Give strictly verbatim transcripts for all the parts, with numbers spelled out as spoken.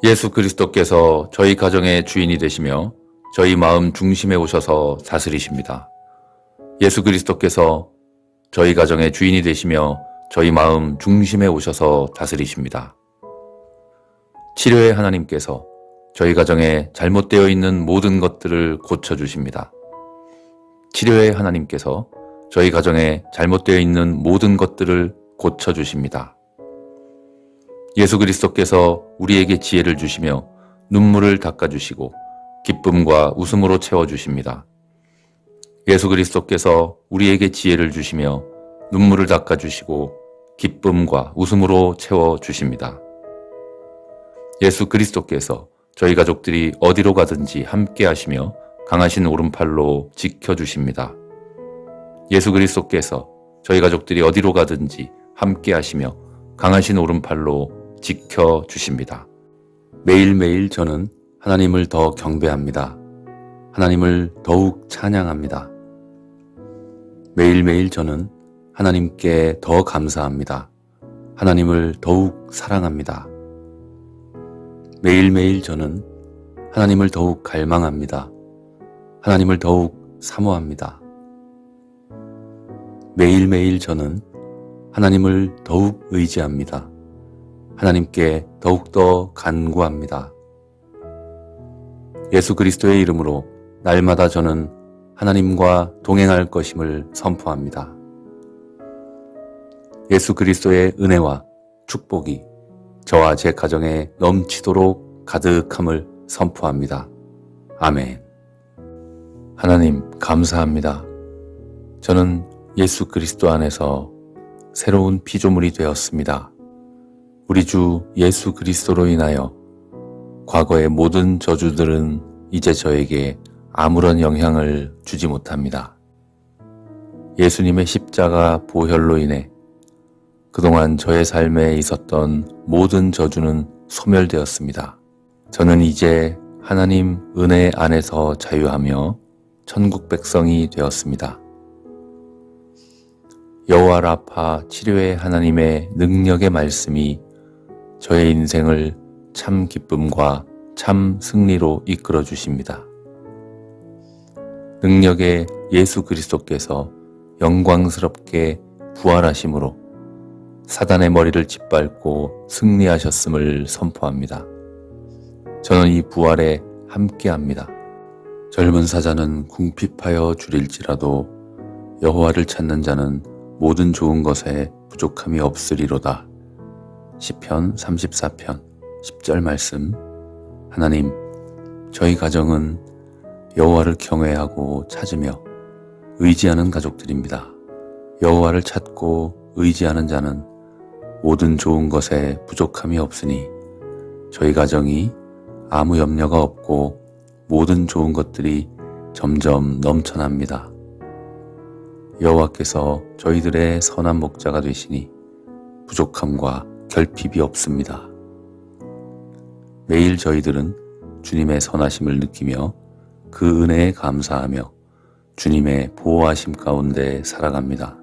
예수 그리스도께서 저희 가정의 주인이 되시며 저희 마음 중심에 오셔서 다스리십니다. 예수 그리스도께서 저희 가정의 주인이 되시며 저희 마음 중심에 오셔서 다스리십니다. 치료의 하나님께서 저희 가정에 잘못되어 있는 모든 것들을 고쳐주십니다. 치료의 하나님께서 저희 가정에 잘못되어 있는 모든 것들을 고쳐주십니다. 예수 그리스도께서 우리에게 지혜를 주시며 눈물을 닦아주시고 기쁨과 웃음으로 채워주십니다. 예수 그리스도께서 우리에게 지혜를 주시며 눈물을 닦아주시고 기쁨과 웃음으로 채워주십니다. 예수 그리스도께서 저희 가족들이 어디로 가든지 함께 하시며 강하신 오른팔로 지켜주십니다. 예수 그리스도께서 저희 가족들이 어디로 가든지 함께 하시며 강하신 오른팔로 지켜주십니다. 매일매일 저는 하나님을 더 경배합니다. 하나님을 더욱 찬양합니다. 매일매일 저는 하나님께 더 감사합니다. 하나님을 더욱 사랑합니다. 매일매일 저는 하나님을 더욱 갈망합니다. 하나님을 더욱 사모합니다. 매일매일 저는 하나님을 더욱 의지합니다. 하나님께 더욱더 간구합니다. 예수 그리스도의 이름으로 날마다 저는 하나님과 동행할 것임을 선포합니다. 예수 그리스도의 은혜와 축복이 저와 제 가정에 넘치도록 가득함을 선포합니다. 아멘. 하나님 감사합니다. 저는 예수 그리스도 안에서 새로운 피조물이 되었습니다. 우리 주 예수 그리스도로 인하여 과거의 모든 저주들은 이제 저에게 아무런 영향을 주지 못합니다. 예수님의 십자가 보혈로 인해 그동안 저의 삶에 있었던 모든 저주는 소멸되었습니다. 저는 이제 하나님 은혜 안에서 자유하며 천국 백성이 되었습니다. 여호와 라파 치료의 하나님의 능력의 말씀이 저의 인생을 참 기쁨과 참 승리로 이끌어 주십니다. 능력의 예수 그리스도께서 영광스럽게 부활하심으로 사단의 머리를 짓밟고 승리하셨음을 선포합니다. 저는 이 부활에 함께합니다. 젊은 사자는 궁핍하여 줄일지라도 여호와를 찾는 자는 모든 좋은 것에 부족함이 없으리로다. 시편 삼십사 편 십 절 말씀. 하나님, 저희 가정은 여호와를 경외하고 찾으며 의지하는 가족들입니다. 여호와를 찾고 의지하는 자는 모든 좋은 것에 부족함이 없으니 저희 가정이 아무 염려가 없고 모든 좋은 것들이 점점 넘쳐납니다. 여호와께서 저희들의 선한 목자가 되시니 부족함과 결핍이 없습니다. 매일 저희들은 주님의 선하심을 느끼며 그 은혜에 감사하며 주님의 보호하심 가운데 살아갑니다.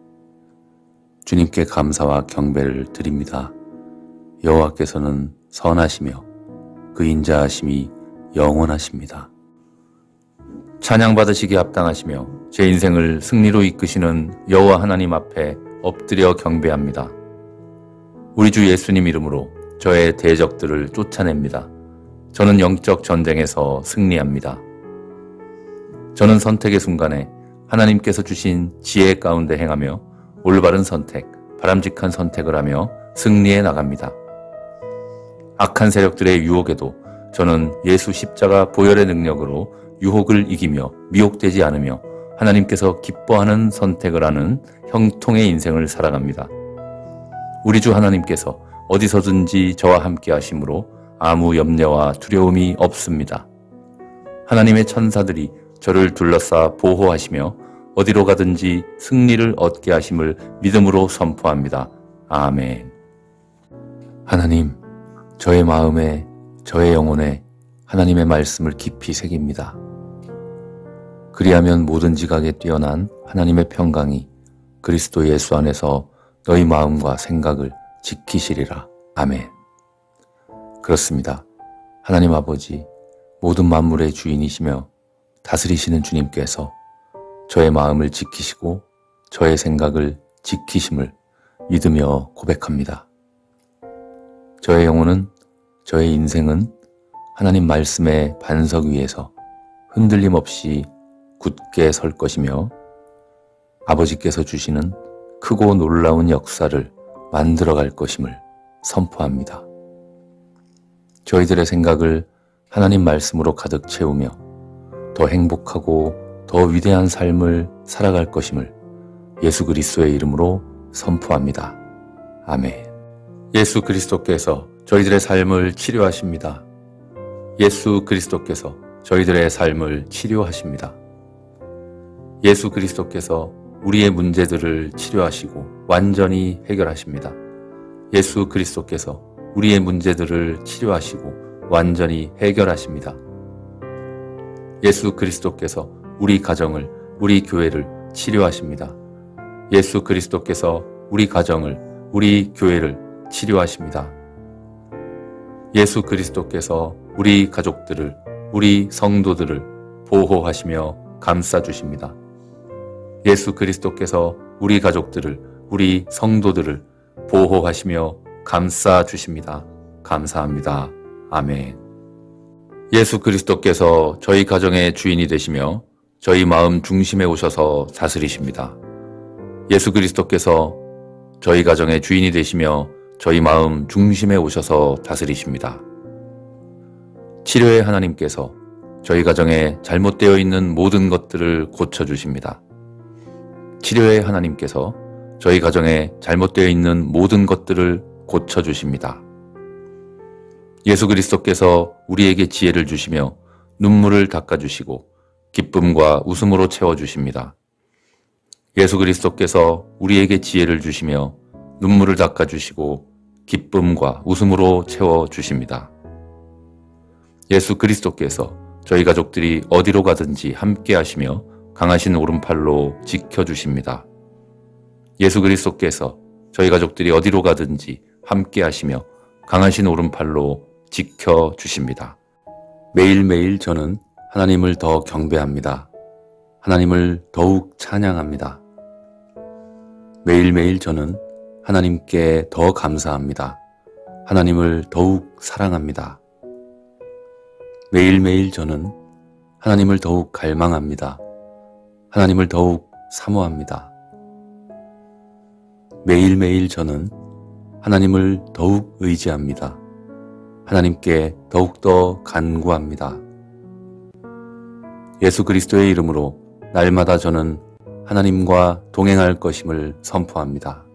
주님께 감사와 경배를 드립니다. 여호와께서는 선하시며 그 인자하심이 영원하십니다. 찬양받으시기에 합당하시며 제 인생을 승리로 이끄시는 여호와 하나님 앞에 엎드려 경배합니다. 우리 주 예수님 이름으로 저의 대적들을 쫓아냅니다. 저는 영적 전쟁에서 승리합니다. 저는 선택의 순간에 하나님께서 주신 지혜 가운데 행하며 올바른 선택, 바람직한 선택을 하며 승리해 나갑니다. 악한 세력들의 유혹에도 저는 예수 십자가 보혈의 능력으로 유혹을 이기며 미혹되지 않으며 하나님께서 기뻐하는 선택을 하는 형통의 인생을 살아갑니다. 우리 주 하나님께서 어디서든지 저와 함께 하심으로 아무 염려와 두려움이 없습니다. 하나님의 천사들이 저를 둘러싸 보호하시며 어디로 가든지 승리를 얻게 하심을 믿음으로 선포합니다. 아멘. 하나님, 저의 마음에, 저의 영혼에 하나님의 말씀을 깊이 새깁니다. 그리하면 모든 지각에 뛰어난 하나님의 평강이 그리스도 예수 안에서 너희 마음과 생각을 지키시리라. 아멘. 그렇습니다. 하나님 아버지, 모든 만물의 주인이시며 다스리시는 주님께서 저의 마음을 지키시고 저의 생각을 지키심을 믿으며 고백합니다. 저의 영혼은, 저의 인생은 하나님 말씀의 반석 위에서 흔들림 없이 굳게 설 것이며 아버지께서 주시는 크고 놀라운 역사를 만들어갈 것임을 선포합니다. 저희들의 생각을 하나님 말씀으로 가득 채우며 더 행복하고 더 위대한 삶을 살아갈 것임을 예수 그리스도의 이름으로 선포합니다. 아멘. 예수 그리스도께서 저희들의 삶을 치료하십니다. 예수 그리스도께서 저희들의 삶을 치료하십니다. 예수 그리스도께서 우리의 문제들을 치료하시고 완전히 해결하십니다. 예수 그리스도께서 우리의 문제들을 치료하시고 완전히 해결하십니다. 예수 그리스도께서 우리 가정을, 우리 교회를 치료하십니다. 예수 그리스도께서 우리 가정을, 우리 교회를 치료하십니다. 예수 그리스도께서 우리 가족들을, 우리 성도들을 보호하시며 감싸주십니다. 예수 그리스도께서 우리 가족들을, 우리 성도들을 보호하시며 감싸주십니다. 감사합니다. 아멘. 예수 그리스도께서 저희 가정의 주인이 되시며 저희 마음 중심에 오셔서 다스리십니다. 예수 그리스도께서 저희 가정의 주인이 되시며 저희 마음 중심에 오셔서 다스리십니다. 치료의 하나님께서 저희 가정에 잘못되어 있는 모든 것들을 고쳐주십니다. 치료의 하나님께서 저희 가정에 잘못되어 있는 모든 것들을 고쳐주십니다. 예수 그리스도께서 우리에게 지혜를 주시며 눈물을 닦아주시고 기쁨과 웃음으로 채워주십니다. 예수 그리스도께서 우리에게 지혜를 주시며 눈물을 닦아주시고 기쁨과 웃음으로 채워주십니다. 예수 그리스도께서 저희 가족들이 어디로 가든지 함께 하시며 강하신 오른팔로 지켜주십니다. 예수 그리스도께서 저희 가족들이 어디로 가든지 함께 하시며 강하신 오른팔로 지켜주십니다. 매일매일 저는 하나님을 더 경배합니다. 하나님을 더욱 찬양합니다. 매일매일 저는 하나님께 더 감사합니다. 하나님을 더욱 사랑합니다. 매일매일 저는 하나님을 더욱 갈망합니다. 하나님을 더욱 사모합니다. 매일매일 저는 하나님을 더욱 의지합니다. 하나님께 더욱더 간구합니다. 예수 그리스도의 이름으로 날마다 저는 하나님과 동행할 것임을 선포합니다.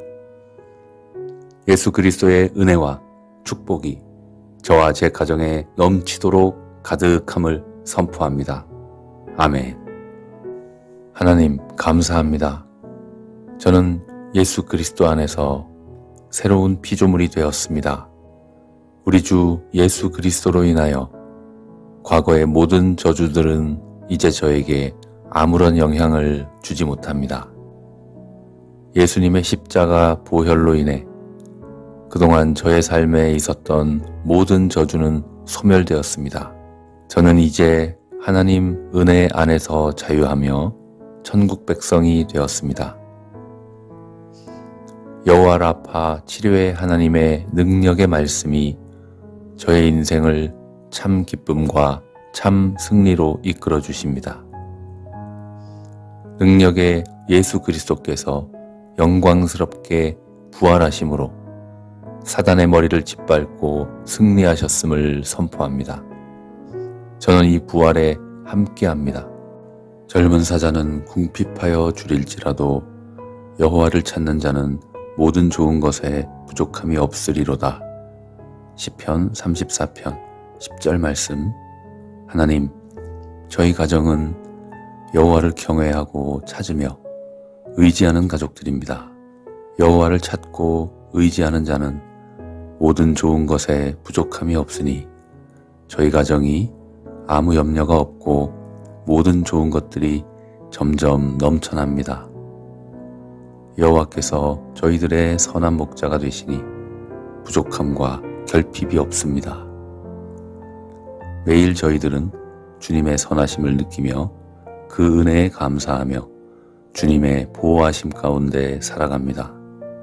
예수 그리스도의 은혜와 축복이 저와 제 가정에 넘치도록 가득함을 선포합니다. 아멘. 하나님 감사합니다. 저는 예수 그리스도 안에서 새로운 피조물이 되었습니다. 우리 주 예수 그리스도로 인하여 과거의 모든 저주들은 이제 저에게 아무런 영향을 주지 못합니다. 예수님의 십자가 보혈로 인해 그동안 저의 삶에 있었던 모든 저주는 소멸되었습니다. 저는 이제 하나님 은혜 안에서 자유하며 천국 백성이 되었습니다. 여호와 라파 치료의 하나님의 능력의 말씀이 저의 인생을 참 기쁨과 참 승리로 이끌어 주십니다. 능력의 예수 그리스도께서 영광스럽게 부활하심으로 사단의 머리를 짓밟고 승리하셨음을 선포합니다. 저는 이 부활에 함께합니다. 젊은 사자는 궁핍하여 줄일지라도 여호와를 찾는 자는 모든 좋은 것에 부족함이 없으리로다. 시편 삼십사 편 십 절 말씀. 하나님, 저희 가정은 여호와를 경외하고 찾으며 의지하는 가족들입니다. 여호와를 찾고 의지하는 자는 모든 좋은 것에 부족함이 없으니 저희 가정이 아무 염려가 없고 모든 좋은 것들이 점점 넘쳐납니다. 여호와께서 저희들의 선한 목자가 되시니 부족함과 결핍이 없습니다. 매일 저희들은 주님의 선하심을 느끼며 그 은혜에 감사하며 주님의 보호하심 가운데 살아갑니다.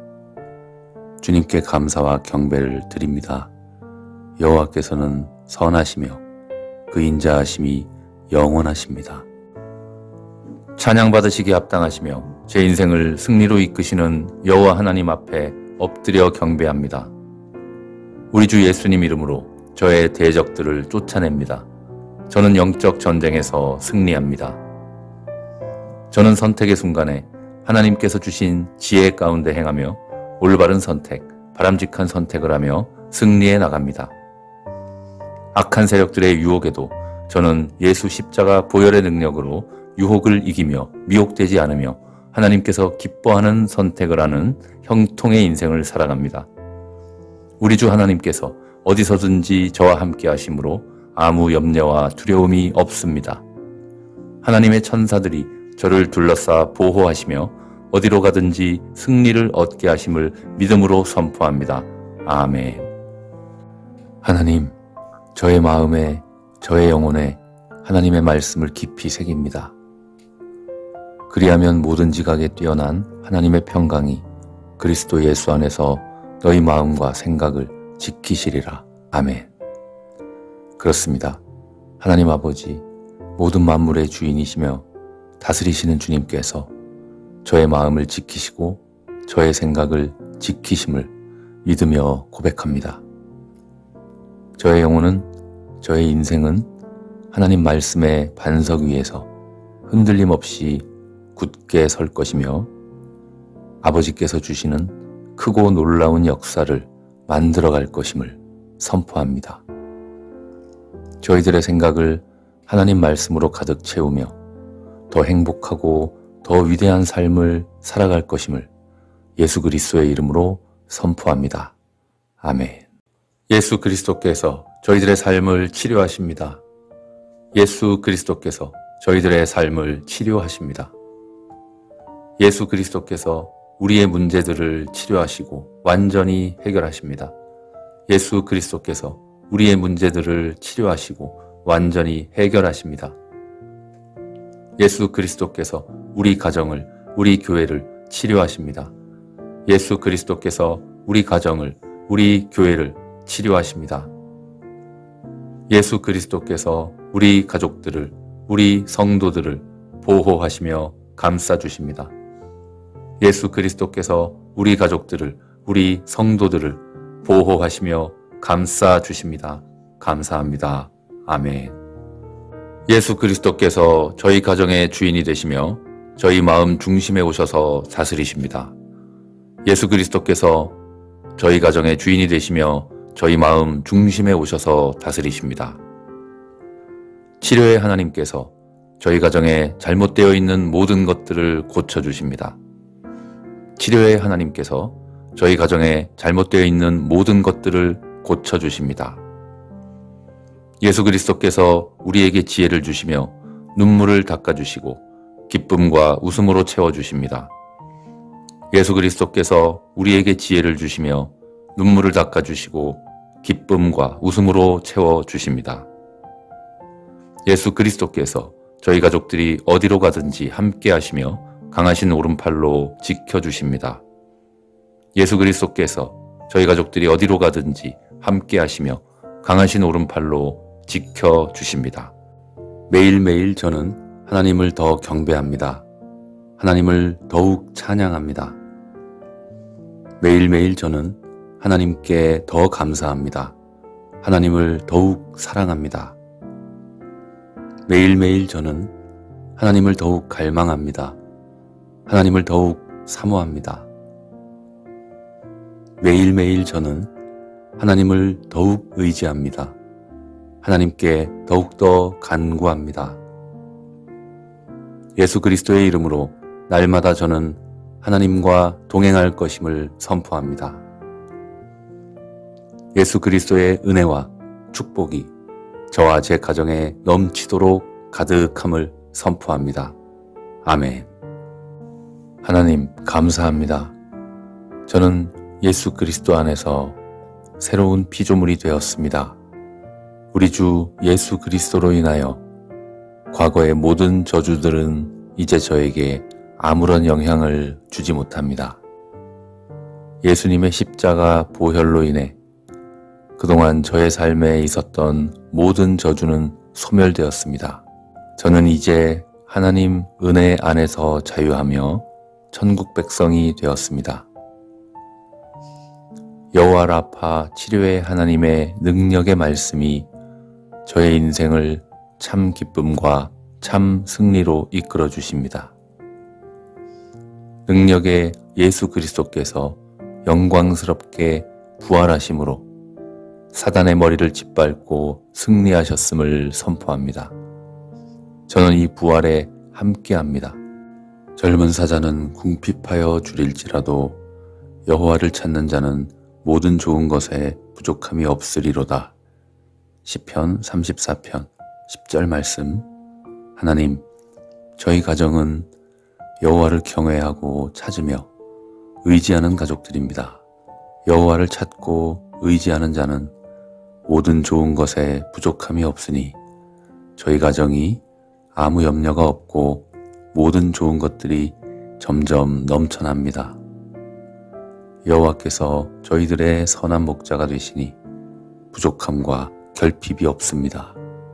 주님께 감사와 경배를 드립니다. 여호와께서는 선하시며 그 인자하심이 영원하십니다. 찬양받으시기에 합당하시며 제 인생을 승리로 이끄시는 여호와 하나님 앞에 엎드려 경배합니다. 우리 주 예수님 이름으로 저의 대적들을 쫓아냅니다. 저는 영적 전쟁에서 승리합니다. 저는 선택의 순간에 하나님께서 주신 지혜 가운데 행하며 올바른 선택, 바람직한 선택을 하며 승리해 나갑니다. 악한 세력들의 유혹에도 저는 예수 십자가 보혈의 능력으로 유혹을 이기며 미혹되지 않으며 하나님께서 기뻐하는 선택을 하는 형통의 인생을 살아갑니다. 우리 주 하나님께서 어디서든지 저와 함께 하심으로 아무 염려와 두려움이 없습니다. 하나님의 천사들이 저를 둘러싸 보호하시며 어디로 가든지 승리를 얻게 하심을 믿음으로 선포합니다. 아멘. 하나님, 저의 마음에, 저의 영혼에 하나님의 말씀을 깊이 새깁니다. 그리하면 모든 지각에 뛰어난 하나님의 평강이 그리스도 예수 안에서 너희 마음과 생각을 지키시리라. 아멘. 그렇습니다. 하나님 아버지, 모든 만물의 주인이시며 다스리시는 주님께서 저의 마음을 지키시고 저의 생각을 지키심을 믿으며 고백합니다. 저의 영혼은, 저의 인생은 하나님 말씀의 반석 위에서 흔들림 없이 굳게 설 것이며 아버지께서 주시는 크고 놀라운 역사를 만들어갈 것임을 선포합니다. 저희들의 생각을 하나님 말씀으로 가득 채우며 더 행복하고 더 위대한 삶을 살아갈 것임을 예수 그리스도의 이름으로 선포합니다. 아멘. 예수 그리스도께서 저희들의 삶을 치료하십니다. 예수 그리스도께서 저희들의 삶을 치료하십니다. 예수 그리스도께서 우리의 문제들을 치료하시고 완전히 해결하십니다. 예수 그리스도께서 우리의 문제들을 치료하시고 완전히 해결하십니다. 예수 그리스도께서 우리 가정을, 우리 교회를 치료하십니다. 예수 그리스도께서 우리 가정을, 우리 교회를 치료하십니다. 예수 그리스도께서 우리 가족들을, 우리 성도들을 보호하시며 감싸주십니다. 예수 그리스도께서 우리 가족들을, 우리 성도들을 보호하시며 감싸주십니다. 감사합니다. 아멘. 예수 그리스도께서 저희 가정의 주인이 되시며 저희 마음 중심에 오셔서 다스리십니다. 예수 그리스도께서 저희 가정의 주인이 되시며 저희 마음 중심에 오셔서 다스리십니다. 치료의 하나님께서 저희 가정에 잘못되어 있는 모든 것들을 고쳐주십니다. 치료의 하나님께서 저희 가정에 잘못되어 있는 모든 것들을 고쳐주십니다. 예수 그리스도께서 우리에게 지혜를 주시며 눈물을 닦아주시고 기쁨과 웃음으로 채워주십니다. 예수 그리스도께서 우리에게 지혜를 주시며 눈물을 닦아주시고 기쁨과 웃음으로 채워주십니다. 예수 그리스도께서 저희 가족들이 어디로 가든지 함께 하시며 강하신 오른팔로 지켜주십니다. 예수 그리스도께서 저희 가족들이 어디로 가든지 함께 하시며 강하신 오른팔로 지켜주십니다. 매일매일 저는 하나님을 더 경배합니다. 하나님을 더욱 찬양합니다. 매일매일 저는 하나님께 더 감사합니다. 하나님을 더욱 사랑합니다. 매일매일 저는 하나님을 더욱 갈망합니다. 하나님을 더욱 사모합니다. 매일매일 저는 하나님을 더욱 의지합니다. 하나님께 더욱더 간구합니다. 예수 그리스도의 이름으로 날마다 저는 하나님과 동행할 것임을 선포합니다. 예수 그리스도의 은혜와 축복이 저와 제 가정에 넘치도록 가득함을 선포합니다. 아멘. 하나님 감사합니다. 저는 예수 그리스도 안에서 새로운 피조물이 되었습니다. 우리 주 예수 그리스도로 인하여 과거의 모든 저주들은 이제 저에게 아무런 영향을 주지 못합니다. 예수님의 십자가 보혈로 인해 그동안 저의 삶에 있었던 모든 저주는 소멸되었습니다. 저는 이제 하나님 은혜 안에서 자유하며 천국 백성이 되었습니다. 여호와 라파 치료의 하나님의 능력의 말씀이 저의 인생을 참 기쁨과 참 승리로 이끌어 주십니다. 능력의 예수 그리스도께서 영광스럽게 부활하심으로 사단의 머리를 짓밟고 승리하셨음을 선포합니다. 저는 이 부활에 함께합니다. 젊은 사자는 궁핍하여 줄일지라도 여호와를 찾는 자는 모든 좋은 것에 부족함이 없으리로다. 시편 삼십사 편 십 절 말씀. 하나님, 저희 가정은 여호와를 경외하고 찾으며 의지하는 가족들입니다. 여호와를 찾고 의지하는 자는 모든 좋은 것에 부족함이 없으니 저희 가정이 아무 염려가 없고 모든 좋은 것들이 점점 넘쳐납니다. 여호와께서 저희들의 선한 목자가 되시니 부족함과 결핍이 없습니다.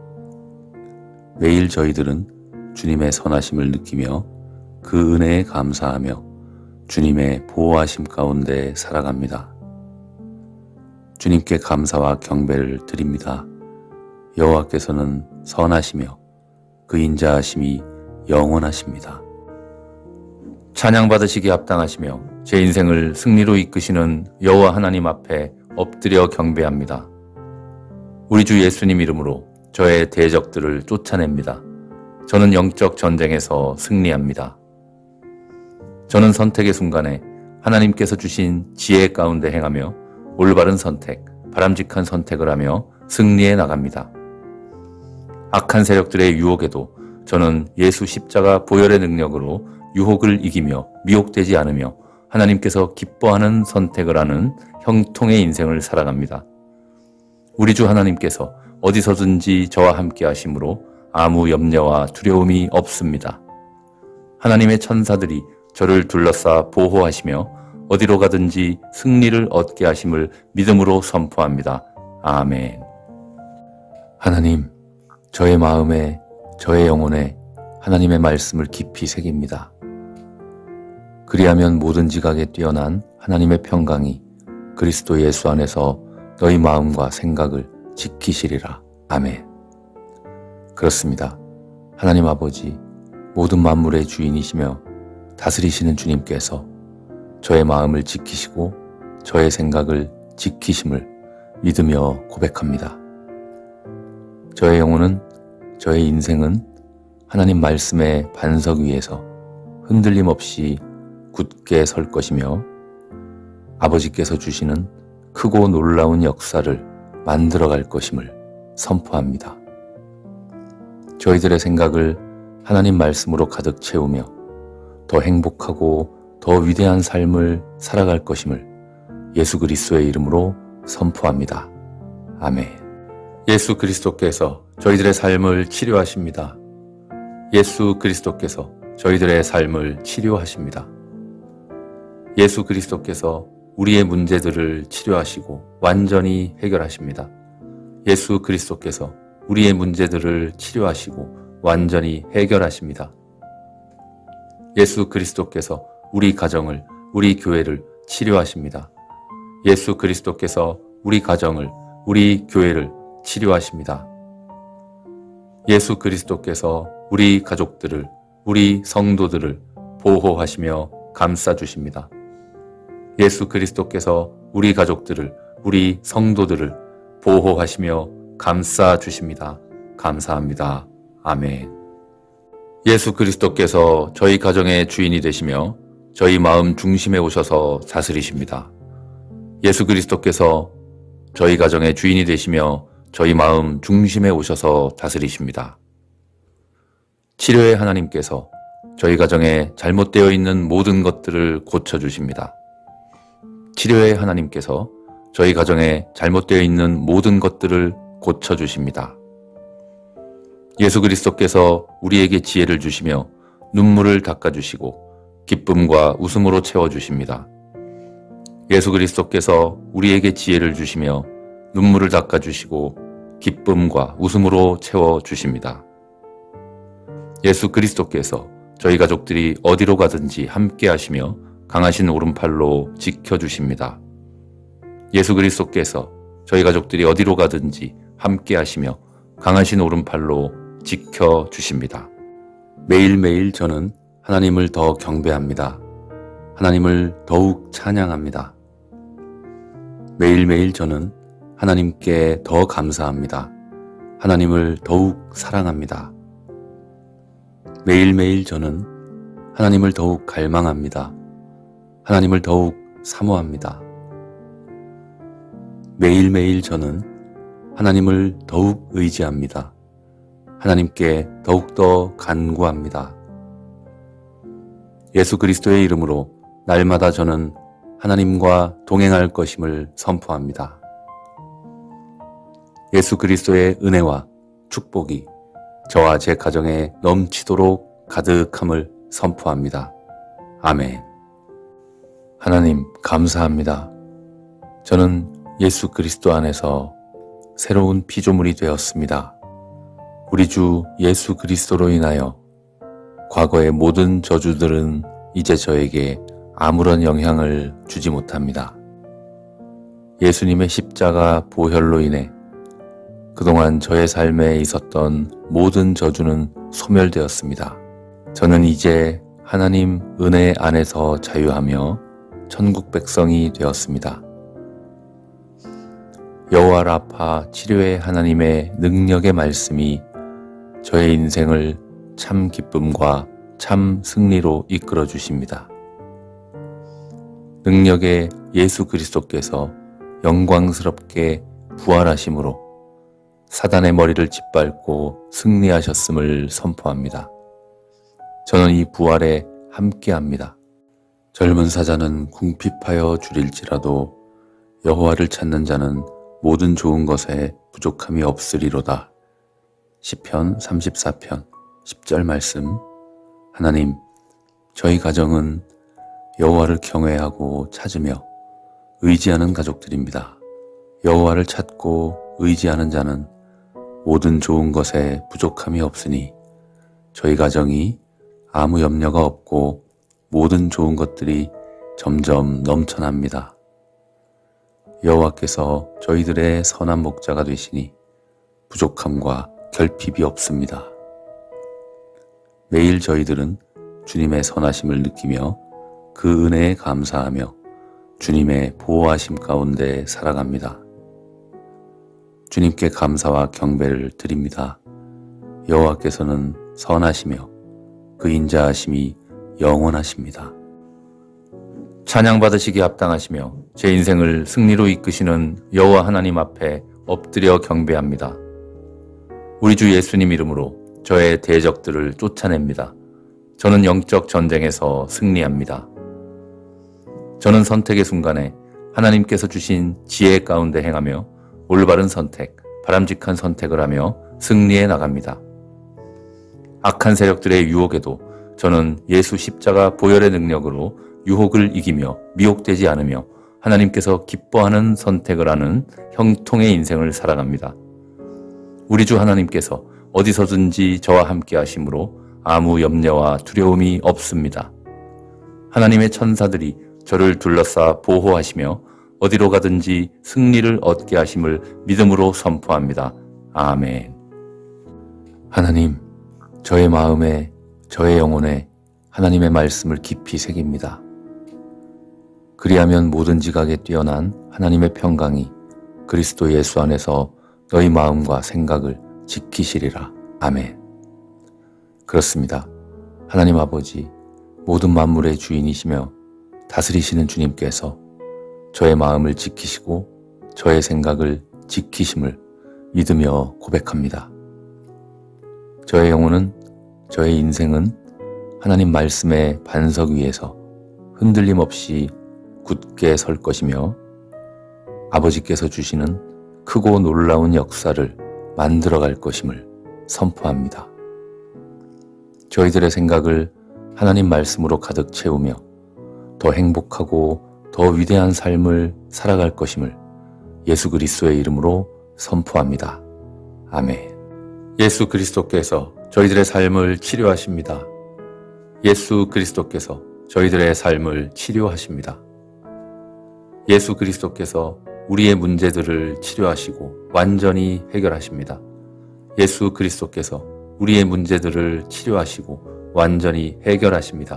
매일 저희들은 주님의 선하심을 느끼며 그 은혜에 감사하며 주님의 보호하심 가운데 살아갑니다. 주님께 감사와 경배를 드립니다. 여호와께서는 선하시며 그 인자하심이 영원하십니다. 찬양받으시기 합당하시며 제 인생을 승리로 이끄시는 여호와 하나님 앞에 엎드려 경배합니다. 우리 주 예수님 이름으로 저의 대적들을 쫓아냅니다. 저는 영적 전쟁에서 승리합니다. 저는 선택의 순간에 하나님께서 주신 지혜 가운데 행하며 올바른 선택, 바람직한 선택을 하며 승리해 나갑니다. 악한 세력들의 유혹에도 저는 예수 십자가 보혈의 능력으로 유혹을 이기며 미혹되지 않으며 하나님께서 기뻐하는 선택을 하는 형통의 인생을 살아갑니다. 우리 주 하나님께서 어디서든지 저와 함께 하심으로 아무 염려와 두려움이 없습니다. 하나님의 천사들이 저를 둘러싸 보호하시며 어디로 가든지 승리를 얻게 하심을 믿음으로 선포합니다. 아멘. 하나님, 저의 마음에, 저의 영혼에 하나님의 말씀을 깊이 새깁니다. 그리하면 모든 지각에 뛰어난 하나님의 평강이 그리스도 예수 안에서 너희 마음과 생각을 지키시리라. 아멘. 그렇습니다. 하나님 아버지, 모든 만물의 주인이시며 다스리시는 주님께서 저의 마음을 지키시고 저의 생각을 지키심을 믿으며 고백합니다. 저의 영혼은, 저의 인생은 하나님 말씀의 반석 위에서 흔들림 없이 굳게 설 것이며 아버지께서 주시는 크고 놀라운 역사를 만들어갈 것임을 선포합니다. 저희들의 생각을 하나님 말씀으로 가득 채우며 더 행복하고 더 위대한 삶을 살아갈 것임을 예수 그리스도의 이름으로 선포합니다. 아멘. 예수 그리스도께서 저희들의 삶을 치료하십니다. 예수 그리스도께서 저희들의 삶을 치료하십니다. 예수 그리스도께서 우리의 문제들을 치료하시고 완전히 해결하십니다. 예수 그리스도께서 우리의 문제들을 치료하시고 완전히 해결하십니다. 예수 그리스도께서 우리 가정을, 우리 교회를 치료하십니다. 예수 그리스도께서 우리 가정을, 우리 교회를 치료하십니다. 예수 그리스도께서 우리 가족들을, 우리 성도들을 보호하시며 감싸주십니다. 예수 그리스도께서 우리 가족들을, 우리 성도들을 보호하시며 감싸주십니다. 감사합니다. 아멘. 예수 그리스도께서 저희 가정의 주인이 되시며 저희 마음 중심에 오셔서 다스리십니다. 예수 그리스도께서 저희 가정의 주인이 되시며 저희 마음 중심에 오셔서 다스리십니다. 치료의 하나님께서 저희 가정에 잘못되어 있는 모든 것들을 고쳐주십니다. 치료의 하나님께서 저희 가정에 잘못되어 있는 모든 것들을 고쳐주십니다. 예수 그리스도께서 우리에게 지혜를 주시며 눈물을 닦아주시고 기쁨과 웃음으로 채워주십니다. 예수 그리스도께서 우리에게 지혜를 주시며 눈물을 닦아주시고 기쁨과 웃음으로 채워주십니다. 예수 그리스도께서 저희 가족들이 어디로 가든지 함께 하시며 강하신 오른팔로 지켜주십니다. 예수 그리스도께서 저희 가족들이 어디로 가든지 함께 하시며 강하신 오른팔로 지켜주십니다. 매일매일 저는 하나님을 더 경배합니다. 하나님을 더욱 찬양합니다. 매일매일 저는 하나님께 더 감사합니다. 하나님을 더욱 사랑합니다. 매일매일 저는 하나님을 더욱 갈망합니다. 하나님을 더욱 사모합니다. 매일매일 저는 하나님을 더욱 의지합니다. 하나님께 더욱더 간구합니다. 예수 그리스도의 이름으로 날마다 저는 하나님과 동행할 것임을 선포합니다. 예수 그리스도의 은혜와 축복이 저와 제 가정에 넘치도록 가득함을 선포합니다. 아멘. 하나님 감사합니다. 저는 예수 그리스도 안에서 새로운 피조물이 되었습니다. 우리 주 예수 그리스도로 인하여 과거의 모든 저주들은 이제 저에게 아무런 영향을 주지 못합니다. 예수님의 십자가 보혈로 인해 그동안 저의 삶에 있었던 모든 저주는 소멸되었습니다. 저는 이제 하나님 은혜 안에서 자유하며 천국 백성이 되었습니다. 여호와 라파 치료의 하나님의 능력의 말씀이 저의 인생을 참 기쁨과 참 승리로 이끌어 주십니다. 능력의 예수 그리스도께서 영광스럽게 부활하심으로 사단의 머리를 짓밟고 승리하셨음을 선포합니다. 저는 이 부활에 함께합니다. 젊은 사자는 궁핍하여 줄일지라도 여호와를 찾는 자는 모든 좋은 것에 부족함이 없으리로다. 시편 삼십사 편 십 절 말씀. 하나님, 저희 가정은 여호와를 경외하고 찾으며 의지하는 가족들입니다. 여호와를 찾고 의지하는 자는 모든 좋은 것에 부족함이 없으니 저희 가정이 아무 염려가 없고 모든 좋은 것들이 점점 넘쳐납니다. 여호와께서 저희들의 선한 목자가 되시니 부족함과 결핍이 없습니다. 매일 저희들은 주님의 선하심을 느끼며 그 은혜에 감사하며 주님의 보호하심 가운데 살아갑니다. 주님께 감사와 경배를 드립니다. 여호와께서는 선하시며 그 인자하심이 영원하십니다. 찬양받으시기 합당하시며 제 인생을 승리로 이끄시는 여호와 하나님 앞에 엎드려 경배합니다. 우리 주 예수님 이름으로 저의 대적들을 쫓아냅니다. 저는 영적 전쟁에서 승리합니다. 저는 선택의 순간에 하나님께서 주신 지혜 가운데 행하며 올바른 선택, 바람직한 선택을 하며 승리해 나갑니다. 악한 세력들의 유혹에도 저는 예수 십자가 보혈의 능력으로 유혹을 이기며 미혹되지 않으며 하나님께서 기뻐하는 선택을 하는 형통의 인생을 살아갑니다. 우리 주 하나님께서 어디서든지 저와 함께 하심으로 아무 염려와 두려움이 없습니다. 하나님의 천사들이 저를 둘러싸 보호하시며 어디로 가든지 승리를 얻게 하심을 믿음으로 선포합니다. 아멘. 하나님, 저의 마음에, 저의 영혼에 하나님의 말씀을 깊이 새깁니다. 그리하면 모든 지각에 뛰어난 하나님의 평강이 그리스도 예수 안에서 너희 마음과 생각을 지키시리라. 아멘. 그렇습니다. 하나님 아버지, 모든 만물의 주인이시며 다스리시는 주님께서 저의 마음을 지키시고 저의 생각을 지키심을 믿으며 고백합니다. 저의 영혼은, 저의 인생은 하나님 말씀의 반석 위에서 흔들림 없이 굳게 설 것이며 아버지께서 주시는 크고 놀라운 역사를 만들어갈 것임을 선포합니다. 저희들의 생각을 하나님 말씀으로 가득 채우며 더 행복하고 더 위대한 삶을 살아갈 것임을 예수 그리스도의 이름으로 선포합니다. 아멘. 예수 그리스도께서 저희들의 삶을 치료하십니다. 예수 그리스도께서 저희들의 삶을 치료하십니다. 예수 그리스도께서 우리의 문제들을 치료하시고 완전히 해결하십니다. 예수 그리스도께서 우리의 문제들을 치료하시고 완전히 해결하십니다.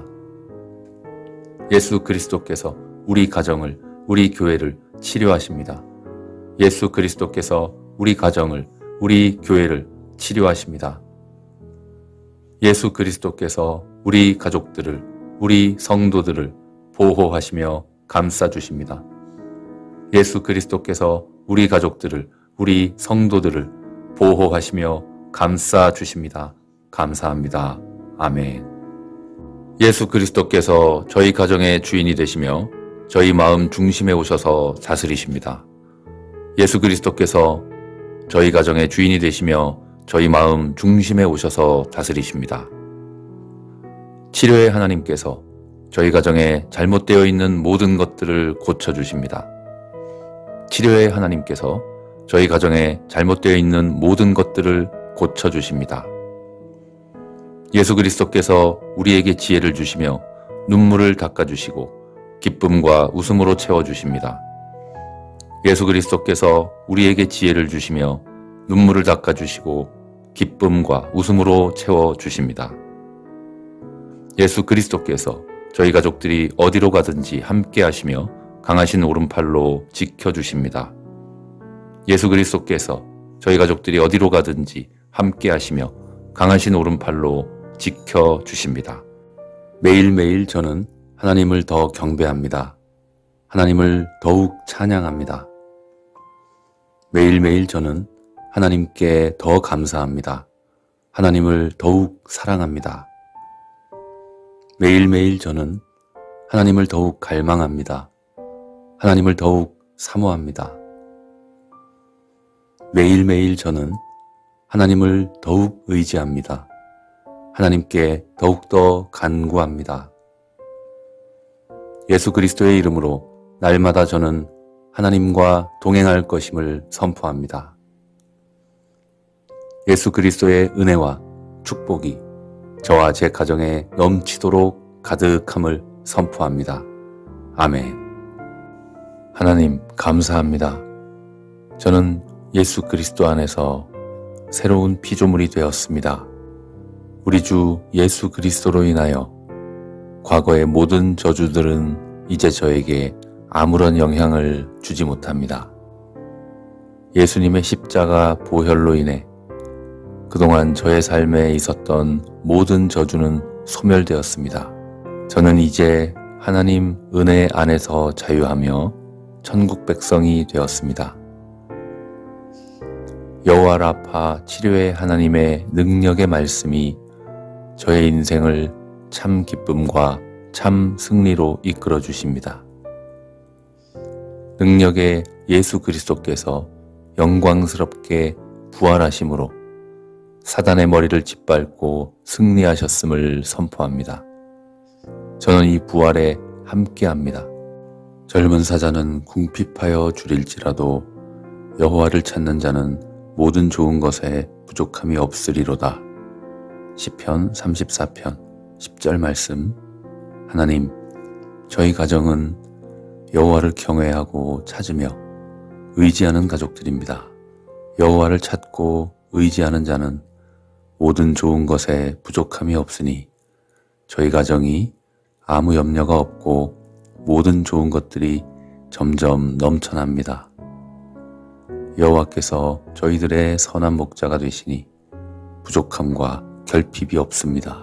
예수 그리스도께서 우리 가정을, 우리 교회를 치료하십니다. 예수 그리스도께서 우리 가정을, 우리 교회를 치료하십니다. 예수 그리스도께서 우리 가족들을, 우리 성도들을 보호하시며 감싸주십니다. 예수 그리스도께서 우리 가족들을, 우리 성도들을 보호하시며 감싸주십니다. 감사합니다. 아멘. 예수 그리스도께서 저희 가정의 주인이 되시며 저희 마음 중심에 오셔서 다스리십니다. 예수 그리스도께서 저희 가정의 주인이 되시며 저희 마음 중심에 오셔서 다스리십니다. 치료의 하나님께서 저희 가정에 잘못되어 있는 모든 것들을 고쳐주십니다. 치료의 하나님께서 저희 가정에 잘못되어 있는 모든 것들을 고쳐주십니다. 예수 그리스도께서 우리에게 지혜를 주시며 눈물을 닦아주시고 기쁨과 웃음으로 채워주십니다. 예수 그리스도께서 우리에게 지혜를 주시며 눈물을 닦아주시고 기쁨과 웃음으로 채워주십니다. 예수 그리스도께서 저희 가족들이 어디로 가든지 함께 하시며 강하신 오른팔로 지켜주십니다. 예수 그리스도께서 저희 가족들이 어디로 가든지 함께 하시며 강하신 오른팔로 지켜주십니다. 매일매일 저는 하나님을 더 경배합니다. 하나님을 더욱 찬양합니다. 매일매일 저는 하나님께 더 감사합니다. 하나님을 더욱 사랑합니다. 매일매일 저는 하나님을 더욱 갈망합니다. 하나님을 더욱 사모합니다. 매일매일 저는 하나님을 더욱 의지합니다. 하나님께 더욱더 간구합니다. 예수 그리스도의 이름으로 날마다 저는 하나님과 동행할 것임을 선포합니다. 예수 그리스도의 은혜와 축복이 저와 제 가정에 넘치도록 가득함을 선포합니다. 아멘. 하나님 감사합니다. 저는 예수 그리스도 안에서 새로운 피조물이 되었습니다. 우리 주 예수 그리스도로 인하여 과거의 모든 저주들은 이제 저에게 아무런 영향을 주지 못합니다. 예수님의 십자가 보혈로 인해 그동안 저의 삶에 있었던 모든 저주는 소멸되었습니다. 저는 이제 하나님 은혜 안에서 자유하며 천국 백성이 되었습니다. 여호와 라파 치료의 하나님의 능력의 말씀이 저의 인생을 참 기쁨과 참 승리로 이끌어 주십니다. 능력의 예수 그리스도께서 영광스럽게 부활하심으로 사단의 머리를 짓밟고 승리하셨음을 선포합니다. 저는 이 부활에 함께합니다. 젊은 사자는 궁핍하여 줄일지라도 여호와를 찾는 자는 모든 좋은 것에 부족함이 없으리로다. 시편 삼십사 편 십 절 말씀. 하나님, 저희 가정은 여호와를 경외하고 찾으며 의지하는 가족들입니다. 여호와를 찾고 의지하는 자는 모든 좋은 것에 부족함이 없으니 저희 가정이 아무 염려가 없고 모든 좋은 것들이 점점 넘쳐납니다. 여호와께서 저희들의 선한 목자가 되시니 부족함과 결핍이 없습니다.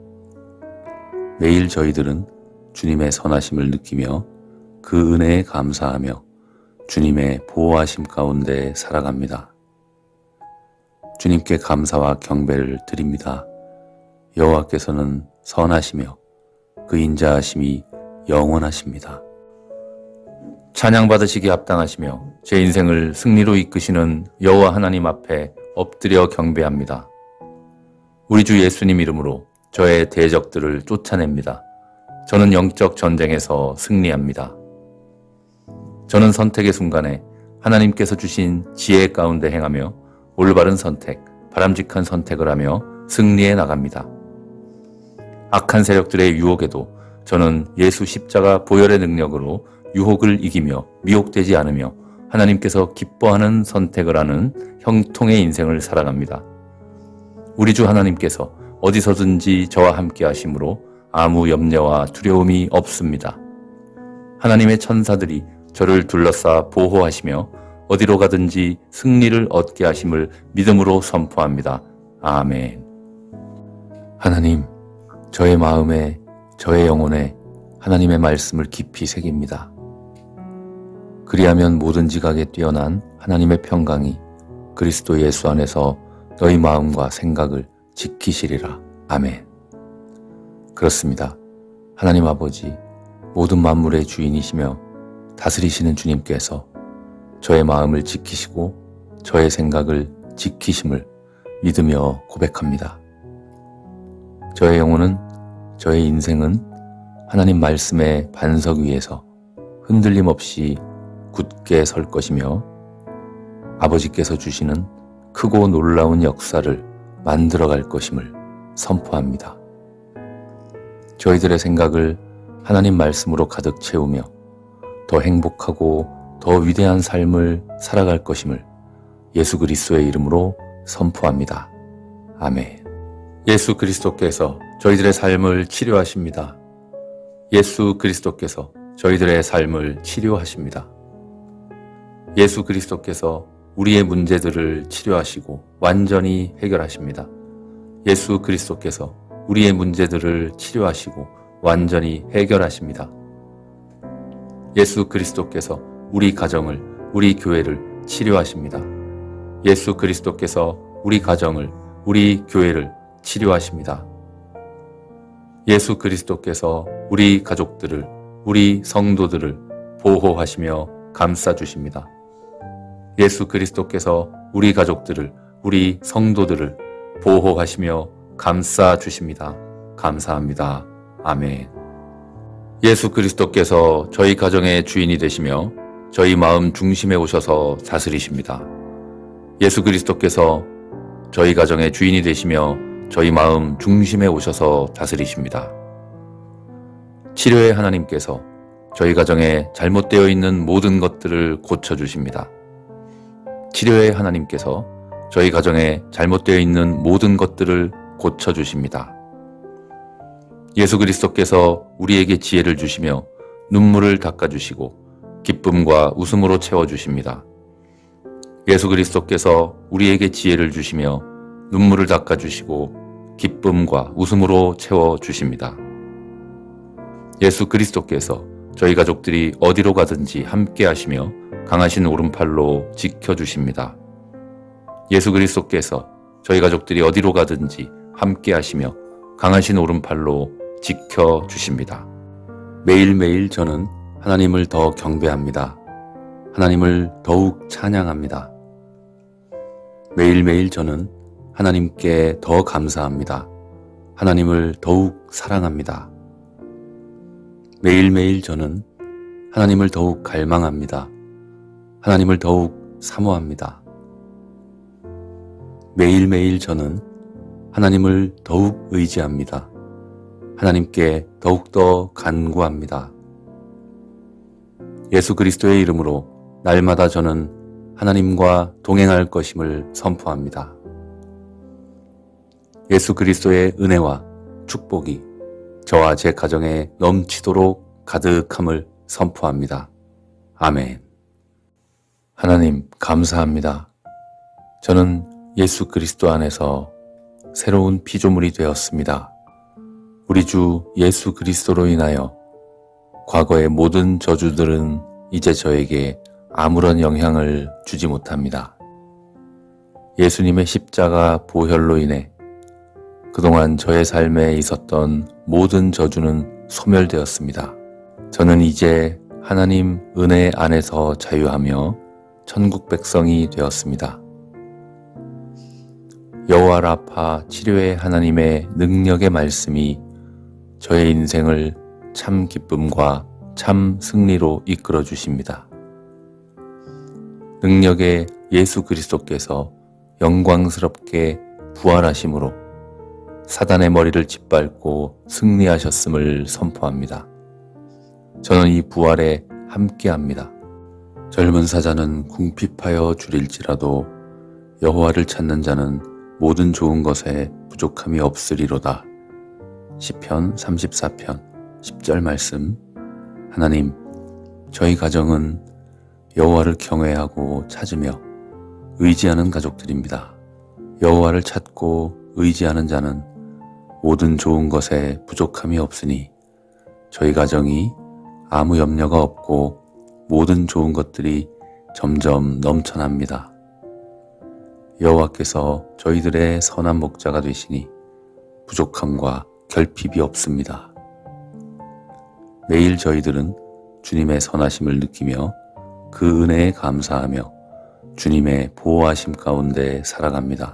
매일 저희들은 주님의 선하심을 느끼며 그 은혜에 감사하며 주님의 보호하심 가운데 살아갑니다. 주님께 감사와 경배를 드립니다. 여호와께서는 선하시며 그 인자하심이 영원하십니다. 찬양받으시기 합당하시며 제 인생을 승리로 이끄시는 여호와 하나님 앞에 엎드려 경배합니다. 우리 주 예수님 이름으로 저의 대적들을 쫓아냅니다. 저는 영적 전쟁에서 승리합니다. 저는 선택의 순간에 하나님께서 주신 지혜 가운데 행하며 올바른 선택, 바람직한 선택을 하며 승리해 나갑니다. 악한 세력들의 유혹에도 저는 예수 십자가 보혈의 능력으로 유혹을 이기며 미혹되지 않으며 하나님께서 기뻐하는 선택을 하는 형통의 인생을 살아갑니다. 우리 주 하나님께서 어디서든지 저와 함께 하심으로 아무 염려와 두려움이 없습니다. 하나님의 천사들이 저를 둘러싸 보호하시며 어디로 가든지 승리를 얻게 하심을 믿음으로 선포합니다. 아멘. 하나님, 저의 마음에, 저의 영혼에 하나님의 말씀을 깊이 새깁니다. 그리하면 모든 지각에 뛰어난 하나님의 평강이 그리스도 예수 안에서 너희 마음과 생각을 지키시리라. 아멘. 그렇습니다. 하나님 아버지, 모든 만물의 주인이시며 다스리시는 주님께서 저의 마음을 지키시고 저의 생각을 지키심을 믿으며 고백합니다. 저의 영혼은, 저의 인생은 하나님 말씀의 반석 위에서 흔들림 없이 굳게 설 것이며 아버지께서 주시는 크고 놀라운 역사를 만들어갈 것임을 선포합니다. 저희들의 생각을 하나님 말씀으로 가득 채우며 더 행복하고 더 위대한 삶을 살아갈 것임을 예수 그리스도의 이름으로 선포합니다. 아멘. 예수 그리스도께서 저희들의 삶을 치료하십니다. 예수 그리스도께서 저희들의 삶을 치료하십니다. 예수 그리스도께서 우리의 문제들을 치료하시고 완전히 해결하십니다. 예수 그리스도께서 우리의 문제들을 치료하시고 완전히 해결하십니다. 예수 그리스도께서 우리 가정을, 우리 교회를 치료하십니다. 예수 그리스도께서 우리 가정을, 우리 교회를 치료하십니다. 예수 그리스도께서 우리 가족들을, 우리 성도들을 보호하시며 감싸주십니다. 예수 그리스도께서 우리 가족들을, 우리 성도들을 보호하시며 감싸주십니다. 감사합니다. 아멘. 예수 그리스도께서 저희 가정의 주인이 되시며 저희 마음 중심에 오셔서 다스리십니다. 예수 그리스도께서 저희 가정의 주인이 되시며 저희 마음 중심에 오셔서 다스리십니다. 치료의 하나님께서 저희 가정에 잘못되어 있는 모든 것들을 고쳐주십니다. 치료의 하나님께서 저희 가정에 잘못되어 있는 모든 것들을 고쳐주십니다. 예수 그리스도께서 우리에게 지혜를 주시며 눈물을 닦아주시고 기쁨과 웃음으로 채워주십니다. 예수 그리스도께서 우리에게 지혜를 주시며 눈물을 닦아주시고 기쁨과 웃음으로 채워주십니다. 예수 그리스도께서 저희 가족들이 어디로 가든지 함께 하시며 강하신 오른팔로 지켜주십니다. 예수 그리스도께서 저희 가족들이 어디로 가든지 함께 하시며 강하신 오른팔로 지켜주십니다. 매일매일 저는 하나님을 더 경배합니다. 하나님을 더욱 찬양합니다. 매일매일 저는 하나님께 더 감사합니다. 하나님을 더욱 사랑합니다. 매일매일 저는 하나님을 더욱 갈망합니다. 하나님을 더욱 사모합니다. 매일매일 저는 하나님을 더욱 의지합니다. 하나님께 더욱더 간구합니다. 예수 그리스도의 이름으로 날마다 저는 하나님과 동행할 것임을 선포합니다. 예수 그리스도의 은혜와 축복이 저와 제 가정에 넘치도록 가득함을 선포합니다. 아멘. 하나님 감사합니다. 저는 예수 그리스도 안에서 새로운 피조물이 되었습니다. 우리 주 예수 그리스도로 인하여 과거의 모든 저주들은 이제 저에게 아무런 영향을 주지 못합니다. 예수님의 십자가 보혈로 인해 그동안 저의 삶에 있었던 모든 저주는 소멸되었습니다. 저는 이제 하나님 은혜 안에서 자유하며 천국 백성이 되었습니다. 여호와 라파 치료의 하나님의 능력의 말씀이 저의 인생을 참 기쁨과 참 승리로 이끌어 주십니다. 능력의 예수 그리스도께서 영광스럽게 부활하심으로 사단의 머리를 짓밟고 승리하셨음을 선포합니다. 저는 이 부활에 함께합니다. 젊은 사자는 궁핍하여 줄일지라도 여호와를 찾는 자는 모든 좋은 것에 부족함이 없으리로다. 시편 삼십사 편 십 절 말씀. 하나님, 저희 가정은 여호와를 경외하고 찾으며 의지하는 가족들입니다. 여호와를 찾고 의지하는 자는 모든 좋은 것에 부족함이 없으니 저희 가정이 아무 염려가 없고 모든 좋은 것들이 점점 넘쳐납니다. 여호와께서 저희들의 선한 목자가 되시니 부족함과 결핍이 없습니다. 매일 저희들은 주님의 선하심을 느끼며 그 은혜에 감사하며 주님의 보호하심 가운데 살아갑니다.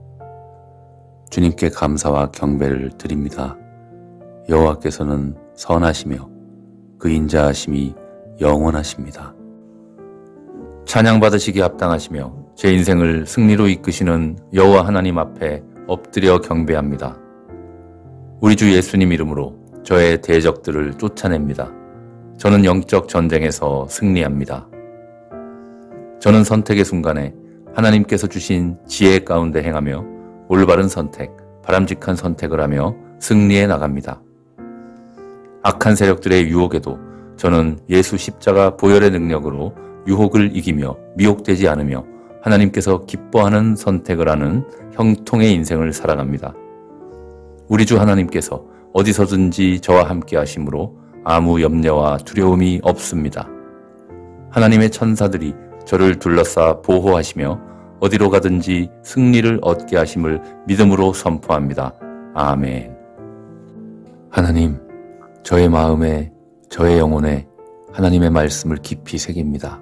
주님께 감사와 경배를 드립니다. 여호와께서는 선하시며 그 인자하심이 영원하십니다. 찬양받으시기 합당하시며 제 인생을 승리로 이끄시는 여호와 하나님 앞에 엎드려 경배합니다. 우리 주 예수님 이름으로 저의 대적들을 쫓아냅니다. 저는 영적 전쟁에서 승리합니다. 저는 선택의 순간에 하나님께서 주신 지혜 가운데 행하며 올바른 선택, 바람직한 선택을 하며 승리해 나갑니다. 악한 세력들의 유혹에도 저는 예수 십자가 보혈의 능력으로 유혹을 이기며 미혹되지 않으며 하나님께서 기뻐하는 선택을 하는 형통의 인생을 살아갑니다. 우리 주 하나님께서 어디서든지 저와 함께 하심으로 아무 염려와 두려움이 없습니다. 하나님의 천사들이 저를 둘러싸 보호하시며 어디로 가든지 승리를 얻게 하심을 믿음으로 선포합니다. 아멘. 하나님, 저의 마음에, 저의 영혼에 하나님의 말씀을 깊이 새깁니다.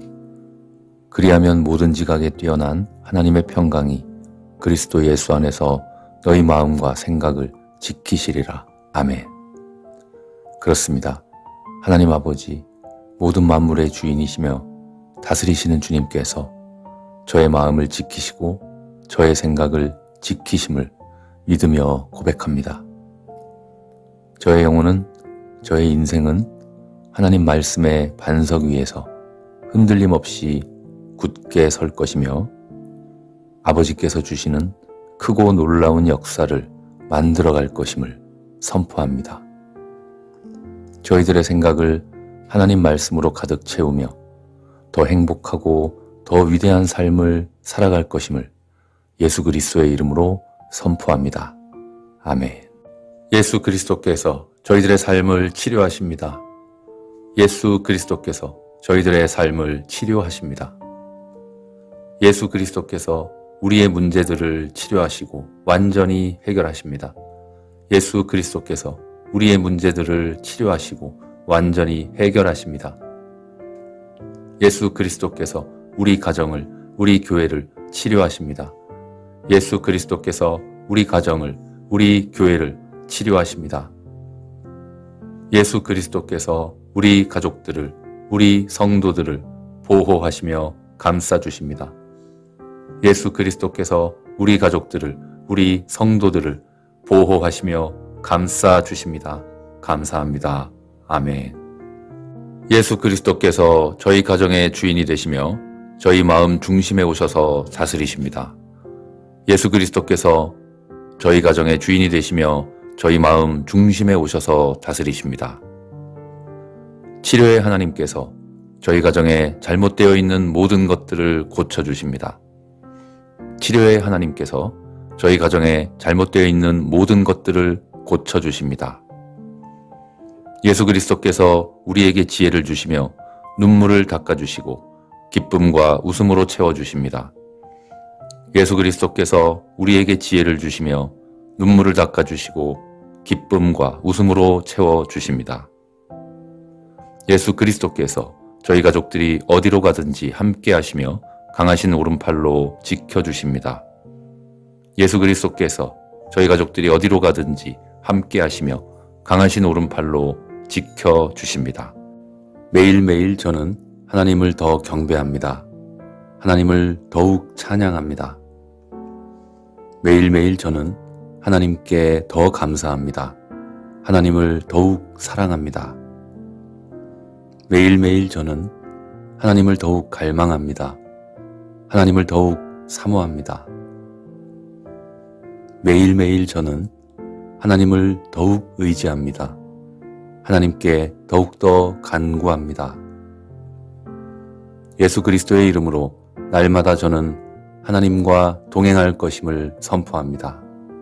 그리하면 모든 지각에 뛰어난 하나님의 평강이 그리스도 예수 안에서 너희 마음과 생각을 지키시리라. 아멘. 그렇습니다. 하나님 아버지, 모든 만물의 주인이시며 다스리시는 주님께서 저의 마음을 지키시고 저의 생각을 지키심을 믿으며 고백합니다. 저의 영혼은, 저의 인생은 하나님 말씀의 반석 위에서 흔들림 없이 굳게 설 것이며 아버지께서 주시는 크고 놀라운 역사를 만들어갈 것임을 선포합니다. 저희들의 생각을 하나님 말씀으로 가득 채우며 더 행복하고 더 위대한 삶을 살아갈 것임을 예수 그리스도의 이름으로 선포합니다. 아멘. 예수 그리스도께서 저희들의 삶을 치료하십니다. 예수 그리스도께서 저희들의 삶을 치료하십니다. 예수 그리스도께서 우리의 문제들을 치료하시고 완전히 해결하십니다. 예수 그리스도께서 우리의 문제들을 치료하시고 완전히 해결하십니다. 예수 그리스도께서 우리 가정을, 우리 교회를 치료하십니다. 예수 그리스도께서 우리 가정을, 우리 교회를 치료하십니다. 예수 그리스도께서 우리 가족들을, 우리 성도들을 보호하시며 감싸주십니다. 예수 그리스도께서 우리 가족들을, 우리 성도들을 보호하시며 감싸주십니다. 감사합니다. 아멘. 예수 그리스도께서 저희 가정의 주인이 되시며 저희 마음 중심에 오셔서 다스리십니다. 예수 그리스도께서 저희 가정의 주인이 되시며 저희 마음 중심에 오셔서 다스리십니다. 치료의 하나님께서 저희 가정에 잘못되어 있는 모든 것들을 고쳐주십니다. 치료의 하나님께서 저희 가정에 잘못되어 있는 모든 것들을 고쳐주십니다. 예수 그리스도께서 우리에게 지혜를 주시며 눈물을 닦아주시고 기쁨과 웃음으로 채워주십니다. 예수 그리스도께서 우리에게 지혜를 주시며 눈물을 닦아주시고 기쁨과 웃음으로 채워주십니다. 예수 그리스도께서 저희 가족들이 어디로 가든지 함께 하시며 강하신 오른팔로 지켜주십니다. 예수 그리스도께서 저희 가족들이 어디로 가든지 함께 하시며 강하신 오른팔로 지켜주십니다. 매일매일 저는 하나님을 더 경배합니다. 하나님을 더욱 찬양합니다. 매일매일 저는 하나님께 더 감사합니다. 하나님을 더욱 사랑합니다. 매일매일 저는 하나님을 더욱 갈망합니다. 하나님을 더욱 사모합니다. 매일매일 저는 하나님을 더욱 의지합니다. 하나님께 더욱더 간구합니다. 예수 그리스도의 이름으로 날마다 저는 하나님과 동행할 것임을 선포합니다.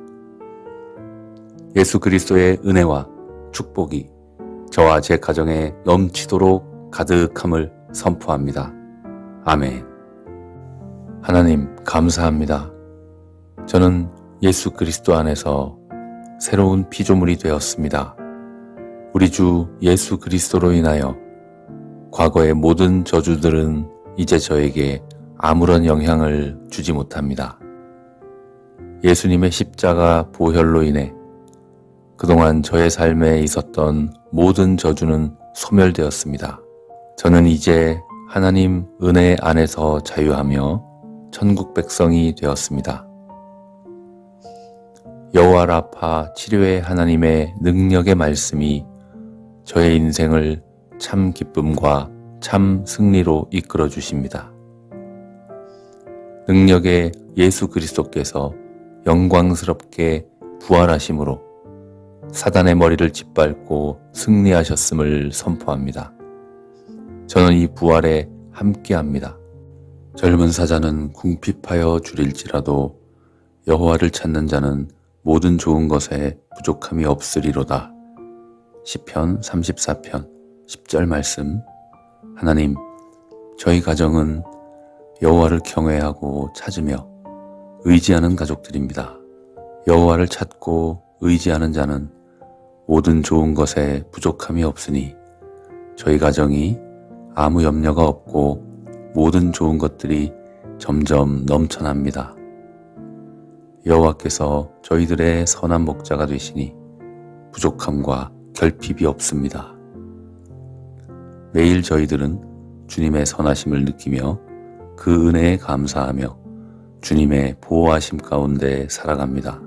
예수 그리스도의 은혜와 축복이 저와 제 가정에 넘치도록 가득함을 선포합니다. 아멘. 하나님 감사합니다. 저는 예수 그리스도 안에서 새로운 피조물이 되었습니다. 우리 주 예수 그리스도로 인하여 과거의 모든 저주들은 이제 저에게 아무런 영향을 주지 못합니다. 예수님의 십자가 보혈로 인해 그동안 저의 삶에 있었던 모든 저주는 소멸되었습니다. 저는 이제 하나님 은혜 안에서 자유하며 천국 백성이 되었습니다. 여호와 라파 치료의 하나님의 능력의 말씀이 저의 인생을 참 기쁨과 참 승리로 이끌어 주십니다. 능력의 예수 그리스도께서 영광스럽게 부활하심으로 사단의 머리를 짓밟고 승리하셨음을 선포합니다. 저는 이 부활에 함께합니다. 젊은 사자는 궁핍하여 줄일지라도 여호와를 찾는 자는 모든 좋은 것에 부족함이 없으리로다. 시편 삼십사 편 십 절 말씀. 하나님, 저희 가정은 여호와를 경외하고 찾으며 의지하는 가족들입니다. 여호와를 찾고 의지하는 자는 모든 좋은 것에 부족함이 없으니 저희 가정이 아무 염려가 없고 모든 좋은 것들이 점점 넘쳐납니다. 여호와께서 저희들의 선한 목자가 되시니 부족함과 결핍이 없습니다. 매일 저희들은 주님의 선하심을 느끼며 그 은혜에 감사하며 주님의 보호하심 가운데 살아갑니다.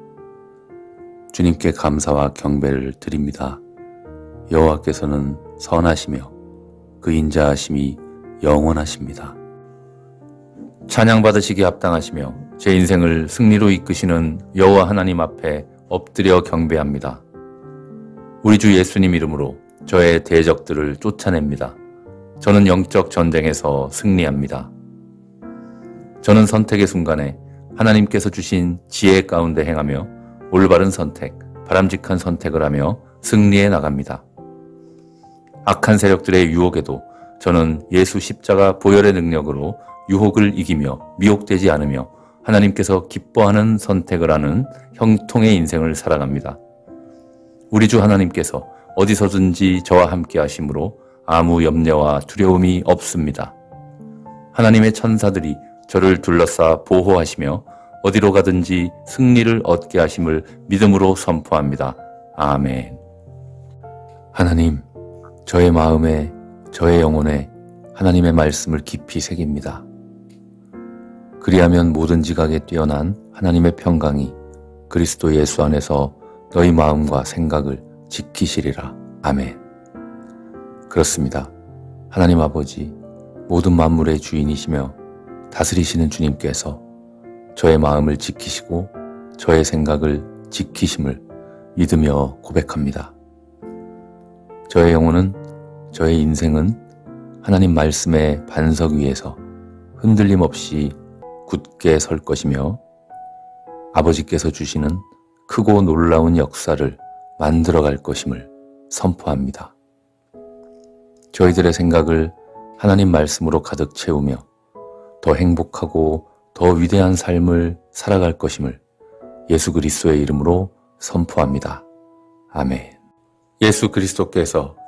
주님께 감사와 경배를 드립니다. 여호와께서는 선하시며 그 인자하심이 영원하십니다. 찬양받으시기 합당하시며 제 인생을 승리로 이끄시는 여호와 하나님 앞에 엎드려 경배합니다. 우리 주 예수님 이름으로 저의 대적들을 쫓아냅니다. 저는 영적 전쟁에서 승리합니다. 저는 선택의 순간에 하나님께서 주신 지혜 가운데 행하며 올바른 선택, 바람직한 선택을 하며 승리해 나갑니다. 악한 세력들의 유혹에도 저는 예수 십자가 보혈의 능력으로 유혹을 이기며 미혹되지 않으며 하나님께서 기뻐하는 선택을 하는 형통의 인생을 살아갑니다. 우리 주 하나님께서 어디서든지 저와 함께 하심으로 아무 염려와 두려움이 없습니다. 하나님의 천사들이 저를 둘러싸 보호하시며 어디로 가든지 승리를 얻게 하심을 믿음으로 선포합니다. 아멘. 하나님, 저의 마음에, 저의 영혼에 하나님의 말씀을 깊이 새깁니다. 그리하면 모든 지각에 뛰어난 하나님의 평강이 그리스도 예수 안에서 너희 마음과 생각을 지키시리라. 아멘. 그렇습니다. 하나님 아버지, 모든 만물의 주인이시며 다스리시는 주님께서 저의 마음을 지키시고 저의 생각을 지키심을 믿으며 고백합니다. 저의 영혼은, 저의 인생은 하나님 말씀의 반석 위에서 흔들림 없이 굳게 설 것이며 아버지께서 주시는 크고 놀라운 역사를 만들어갈 것임을 선포합니다. 저희들의 생각을 하나님 말씀으로 가득 채우며 더 행복하고 더 위대한 삶을 살아갈 것임을 예수 그리스도의 이름으로 선포합니다. 아멘. 예수 그리스도께서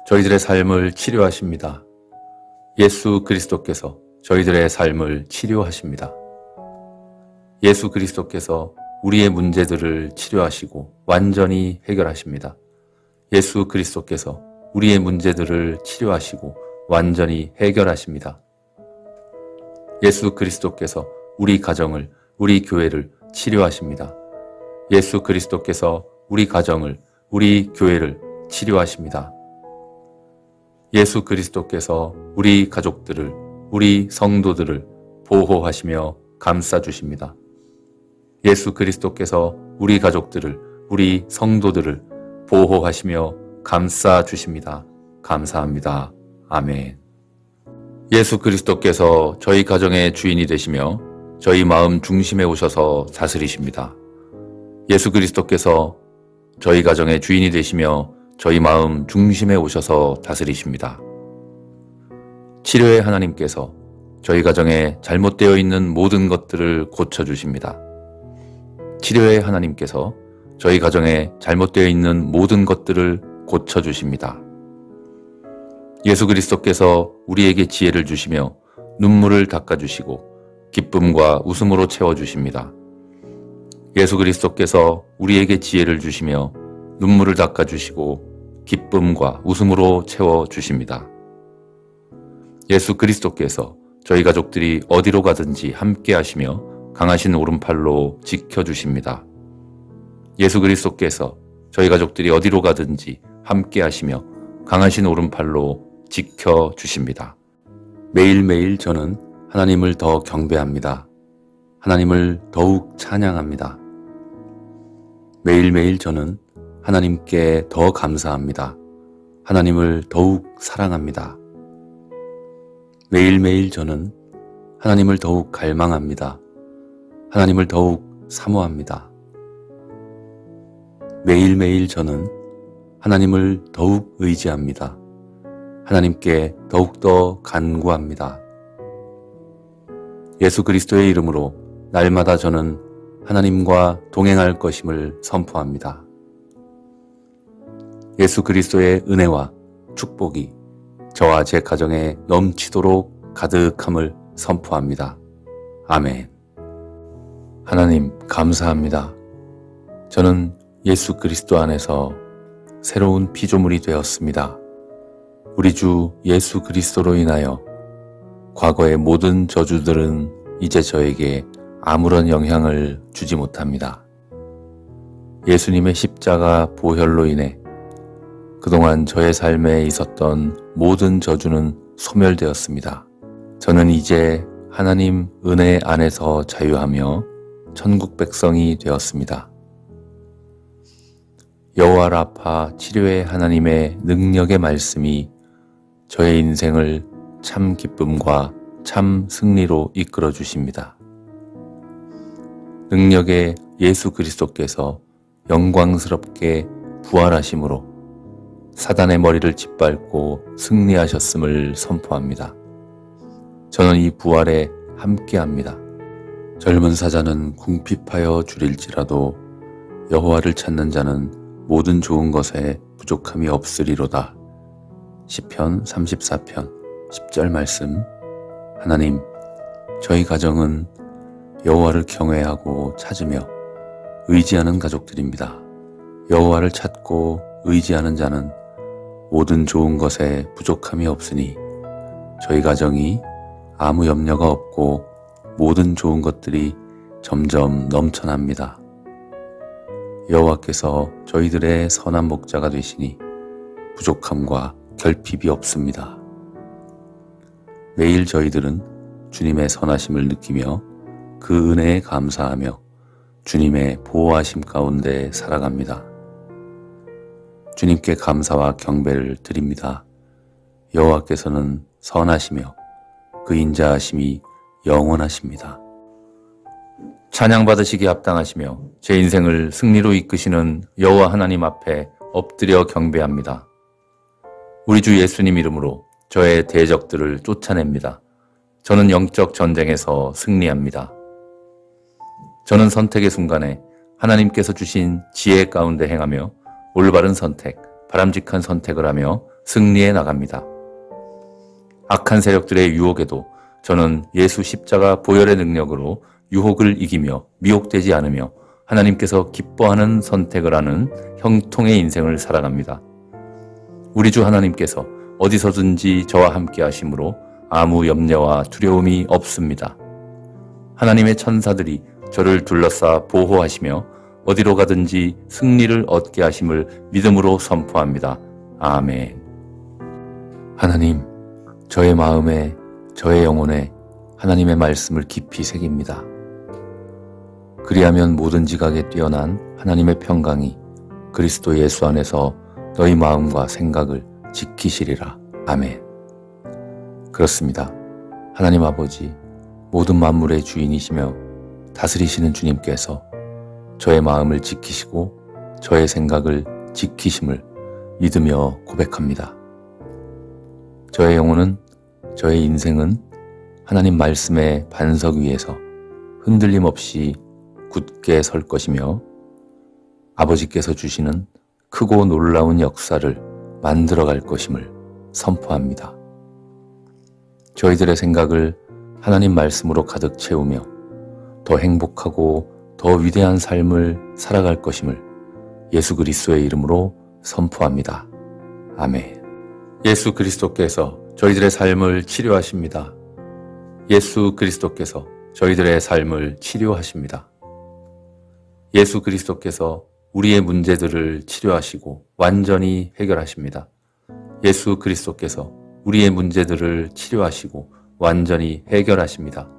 저희들의 삶을 치료하십니다. 예수 그리스도께서 저희들의 삶을 치료하십니다. 예수 그리스도께서 우리의 문제들을 치료하시고 완전히 해결하십니다. 예수 그리스도께서 우리의 문제들을 치료하시고 완전히 해결하십니다. 예수 그리스도께서 우리 가정을, 우리 교회를 치료하십니다. 예수 그리스도께서 우리 가정을, 우리 교회를 치료하십니다. 예수 그리스도께서 우리 가족들을, 우리 성도들을 보호하시며 감싸주십니다. 예수 그리스도께서 우리 가족들을, 우리 성도들을 보호하시며 감싸주십니다. 감사합니다. 아멘. 예수 그리스도께서 저희 가정의 주인이 되시며 저희 마음 중심에 오셔서 다스리십니다. 예수 그리스도께서 저희 가정의 주인이 되시며 저희 마음 중심에 오셔서 다스리십니다. 치료의 하나님께서 저희 가정에 잘못되어 있는 모든 것들을 고쳐주십니다. 치료의 하나님께서 저희 가정에 잘못되어 있는 모든 것들을 고쳐주십니다. 예수 그리스도께서 우리에게 지혜를 주시며 눈물을 닦아주시고 기쁨과 웃음으로 채워주십니다. 예수 그리스도께서 우리에게 지혜를 주시며 눈물을 닦아주시고 기쁨과 웃음으로 채워주십니다. 예수 그리스도께서 저희 가족들이 어디로 가든지 함께 하시며 강하신 오른팔로 지켜주십니다. 예수 그리스도께서 저희 가족들이 어디로 가든지 함께 하시며 강하신 오른팔로 지켜주십니다. 매일매일 저는 하나님을 더 경배합니다. 하나님을 더욱 찬양합니다. 매일매일 저는 하나님께 더 감사합니다. 하나님을 더욱 사랑합니다. 매일매일 저는 하나님을 더욱 갈망합니다. 하나님을 더욱 사모합니다. 매일매일 저는 하나님을 더욱 의지합니다. 하나님께 더욱더 간구합니다. 예수 그리스도의 이름으로 날마다 저는 하나님과 동행할 것임을 선포합니다. 예수 그리스도의 은혜와 축복이 저와 제 가정에 넘치도록 가득함을 선포합니다. 아멘. 하나님 감사합니다. 저는 예수 그리스도 안에서 새로운 피조물이 되었습니다. 우리 주 예수 그리스도로 인하여 과거의 모든 저주들은 이제 저에게 아무런 영향을 주지 못합니다. 예수님의 십자가 보혈로 인해 그동안 저의 삶에 있었던 모든 저주는 소멸되었습니다. 저는 이제 하나님 은혜 안에서 자유하며 천국 백성이 되었습니다. 여호와 라파 치료의 하나님의 능력의 말씀이 저의 인생을 참 기쁨과 참 승리로 이끌어 주십니다. 능력의 예수 그리스도께서 영광스럽게 부활하심으로 사단의 머리를 짓밟고 승리하셨음을 선포합니다. 저는 이 부활에 함께합니다. 젊은 사자는 궁핍하여 줄일지라도 여호와를 찾는 자는 모든 좋은 것에 부족함이 없으리로다. 시편 삼십사 편 십 절 말씀. 하나님, 저희 가정은 여호와를 경외하고 찾으며 의지하는 가족들입니다. 여호와를 찾고 의지하는 자는 모든 좋은 것에 부족함이 없으니 저희 가정이 아무 염려가 없고 모든 좋은 것들이 점점 넘쳐납니다. 여호와께서 저희들의 선한 목자가 되시니 부족함과 결핍이 없습니다. 매일 저희들은 주님의 선하심을 느끼며 그 은혜에 감사하며 주님의 보호하심 가운데 살아갑니다. 주님께 감사와 경배를 드립니다. 여호와께서는 선하시며 그 인자하심이 영원하십니다. 찬양받으시기 합당하시며 제 인생을 승리로 이끄시는 여호와 하나님 앞에 엎드려 경배합니다. 우리 주 예수님 이름으로 저의 대적들을 쫓아냅니다. 저는 영적 전쟁에서 승리합니다. 저는 선택의 순간에 하나님께서 주신 지혜 가운데 행하며 올바른 선택, 바람직한 선택을 하며 승리해 나갑니다. 악한 세력들의 유혹에도 저는 예수 십자가 보혈의 능력으로 유혹을 이기며 미혹되지 않으며 하나님께서 기뻐하는 선택을 하는 형통의 인생을 살아갑니다. 우리 주 하나님께서 어디서든지 저와 함께 하심으로 아무 염려와 두려움이 없습니다. 하나님의 천사들이 저를 둘러싸 보호하시며 어디로 가든지 승리를 얻게 하심을 믿음으로 선포합니다. 아멘. 하나님, 저의 마음에, 저의 영혼에 하나님의 말씀을 깊이 새깁니다. 그리하면 모든 지각에 뛰어난 하나님의 평강이 그리스도 예수 안에서 너희 마음과 생각을 지키시리라. 아멘. 그렇습니다. 하나님 아버지, 모든 만물의 주인이시며 다스리시는 주님께서 저의 마음을 지키시고 저의 생각을 지키심을 믿으며 고백합니다. 저의 영혼은, 저의 인생은 하나님 말씀의 반석 위에서 흔들림 없이 굳게 설 것이며 아버지께서 주시는 크고 놀라운 역사를 만들어갈 것임을 선포합니다. 저희들의 생각을 하나님 말씀으로 가득 채우며 더 행복하고 더 위대한 삶을 살아갈 것임을 예수 그리스도의 이름으로 선포합니다. 아멘. 예수 그리스도께서 저희들의 삶을 치료하십니다. 예수 그리스도께서 저희들의 삶을 치료하십니다. 예수 그리스도께서 우리의 문제들을 치료하시고 완전히 해결하십니다. 예수 그리스도께서 우리의 문제들을 치료하시고 완전히 해결하십니다.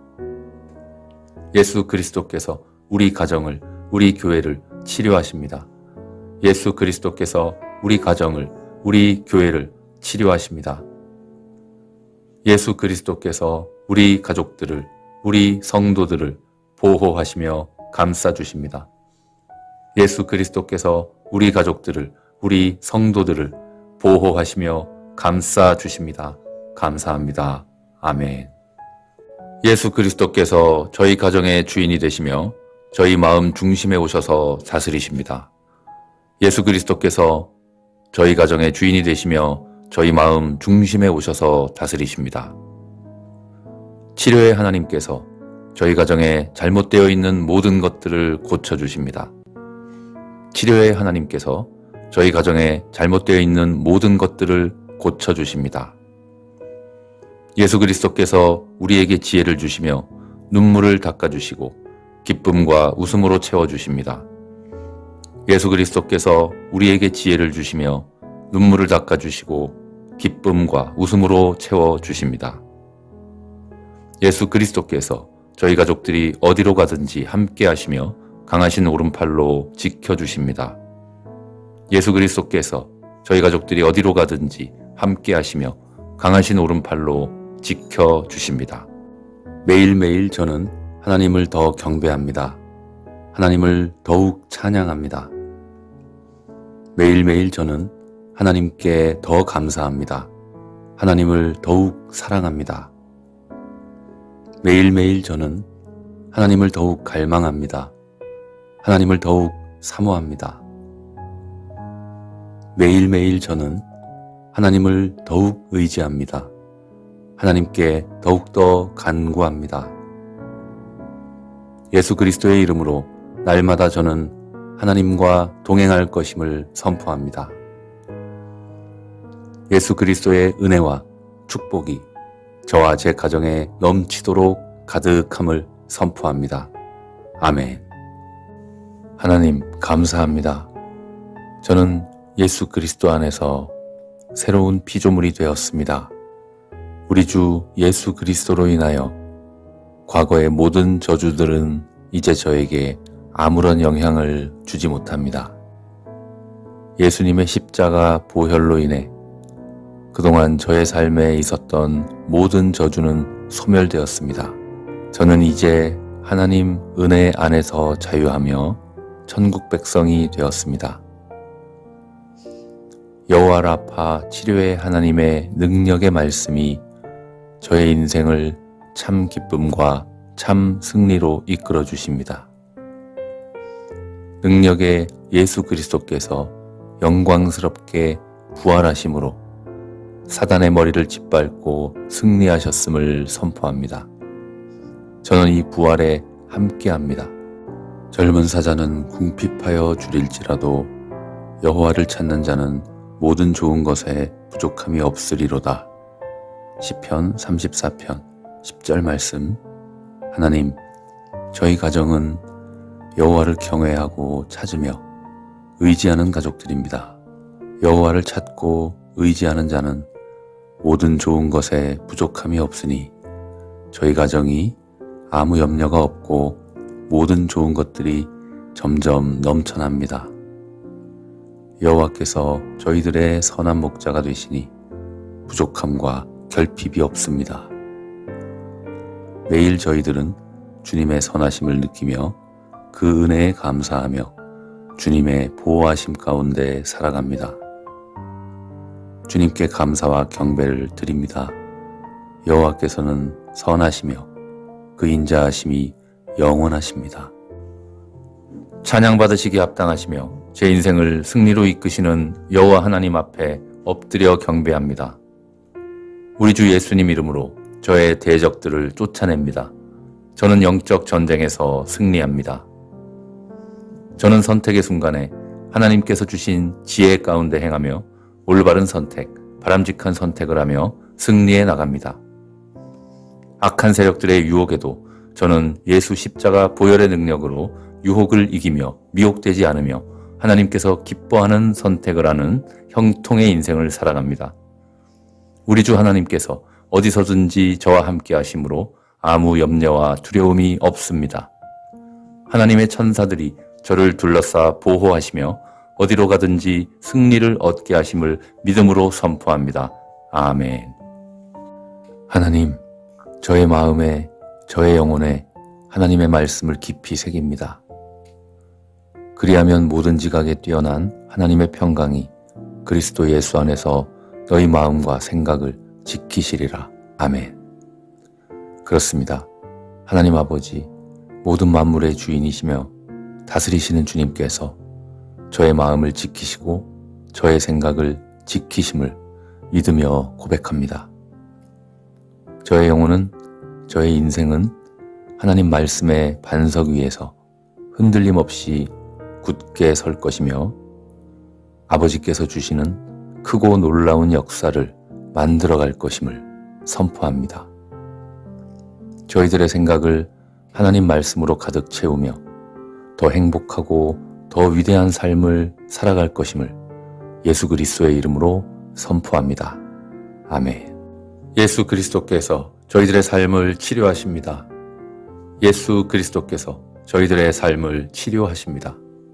예수 그리스도께서 우리 가정을, 우리 교회를 치료하십니다. 예수 그리스도께서 우리 가정을, 우리 교회를 치료하십니다. 예수 그리스도께서 우리 가족들을, 우리 성도들을 보호하시며 감싸주십니다. 예수 그리스도께서 우리 가족들을, 우리 성도들을 보호하시며 감싸주십니다. 감사합니다. 아멘. 예수 그리스도께서 저희 가정의 주인이 되시며 저희 마음 중심에 오셔서 다스리십니다. 예수 그리스도께서 저희 가정의 주인이 되시며 저희 마음 중심에 오셔서 다스리십니다. 치료의 하나님께서 저희 가정에 잘못되어 있는 모든 것들을 고쳐주십니다. 치료의 하나님께서 저희 가정에 잘못되어 있는 모든 것들을 고쳐주십니다. 예수 그리스도께서 우리에게 지혜를 주시며 눈물을 닦아주시고 기쁨과 웃음으로 채워주십니다. 예수 그리스도께서 우리에게 지혜를 주시며 눈물을 닦아주시고 기쁨과 웃음으로 채워주십니다. 예수 그리스도께서 저희 가족들이 어디로 가든지 함께 하시며 강하신 오른팔로 지켜주십니다. 예수 그리스도께서 저희 가족들이 어디로 가든지 함께 하시며 강하신 오른팔로 지켜주십니다. 매일매일 저는 하나님을 더 경배합니다. 하나님을 더욱 찬양합니다. 매일매일 저는 하나님께 더 감사합니다. 하나님을 더욱 사랑합니다. 매일매일 저는 하나님을 더욱 갈망합니다. 하나님을 더욱 사모합니다. 매일매일 저는 하나님을 더욱 의지합니다. 하나님께 더욱더 간구합니다. 예수 그리스도의 이름으로 날마다 저는 하나님과 동행할 것임을 선포합니다. 예수 그리스도의 은혜와 축복이 저와 제 가정에 넘치도록 가득함을 선포합니다. 아멘. 하나님 감사합니다. 저는 예수 그리스도 안에서 새로운 피조물이 되었습니다. 우리 주 예수 그리스도로 인하여 과거의 모든 저주들은 이제 저에게 아무런 영향을 주지 못합니다. 예수님의 십자가 보혈로 인해 그동안 저의 삶에 있었던 모든 저주는 소멸되었습니다. 저는 이제 하나님 은혜 안에서 자유하며 천국 백성이 되었습니다. 여호와 라파 치료의 하나님의 능력의 말씀이 저의 인생을 참 기쁨과 참 승리로 이끌어 주십니다. 능력의 예수 그리스도께서 영광스럽게 부활하심으로 사단의 머리를 짓밟고 승리하셨음을 선포합니다. 저는 이 부활에 함께합니다. 젊은 사자는 궁핍하여 줄일지라도 여호와를 찾는 자는 모든 좋은 것에 부족함이 없으리로다. 시편 삼십사 편 십 절 말씀. 하나님, 저희 가정은 여호와를 경외하고 찾으며 의지하는 가족들입니다. 여호와를 찾고 의지하는 자는 모든 좋은 것에 부족함이 없으니 저희 가정이 아무 염려가 없고 모든 좋은 것들이 점점 넘쳐납니다. 여호와께서 저희들의 선한 목자가 되시니 부족함과 결핍이 없습니다. 매일 저희들은 주님의 선하심을 느끼며 그 은혜에 감사하며 주님의 보호하심 가운데 살아갑니다. 주님께 감사와 경배를 드립니다. 여호와께서는 선하시며 그 인자하심이 영원하십니다. 찬양받으시기 합당하시며 제 인생을 승리로 이끄시는 여호와 하나님 앞에 엎드려 경배합니다. 우리 주 예수님 이름으로 저의 대적들을 쫓아냅니다. 저는 영적 전쟁에서 승리합니다. 저는 선택의 순간에 하나님께서 주신 지혜 가운데 행하며 올바른 선택, 바람직한 선택을 하며 승리해 나갑니다. 악한 세력들의 유혹에도 저는 예수 십자가 보혈의 능력으로 유혹을 이기며 미혹되지 않으며 하나님께서 기뻐하는 선택을 하는 형통의 인생을 살아갑니다. 우리 주 하나님께서 어디서든지 저와 함께 하심으로 아무 염려와 두려움이 없습니다. 하나님의 천사들이 저를 둘러싸 보호하시며 어디로 가든지 승리를 얻게 하심을 믿음으로 선포합니다. 아멘. 하나님, 저의 마음에, 저의 영혼에 하나님의 말씀을 깊이 새깁니다. 그리하면 모든 지각에 뛰어난 하나님의 평강이 그리스도 예수 안에서 너희 마음과 생각을 지키시리라. 아멘. 그렇습니다. 하나님 아버지, 모든 만물의 주인이시며 다스리시는 주님께서 저의 마음을 지키시고 저의 생각을 지키심을 믿으며 고백합니다. 저의 영혼은, 저의 인생은 하나님 말씀의 반석 위에서 흔들림 없이 굳게 설 것이며 아버지께서 주시는 크고 놀라운 역사를 만들어갈 것임을 선포합니다. 저희들의 생각을 하나님 말씀으로 가득 채우며 더 행복하고 더 위대한 삶을 살아갈 것임을 예수 그리스도의 이름으로 선포합니다. 아멘. 예수 그리스도께서 저희들의 삶을 치료하십니다. 예수 그리스도께서 저희들의 삶을 치료하십니다.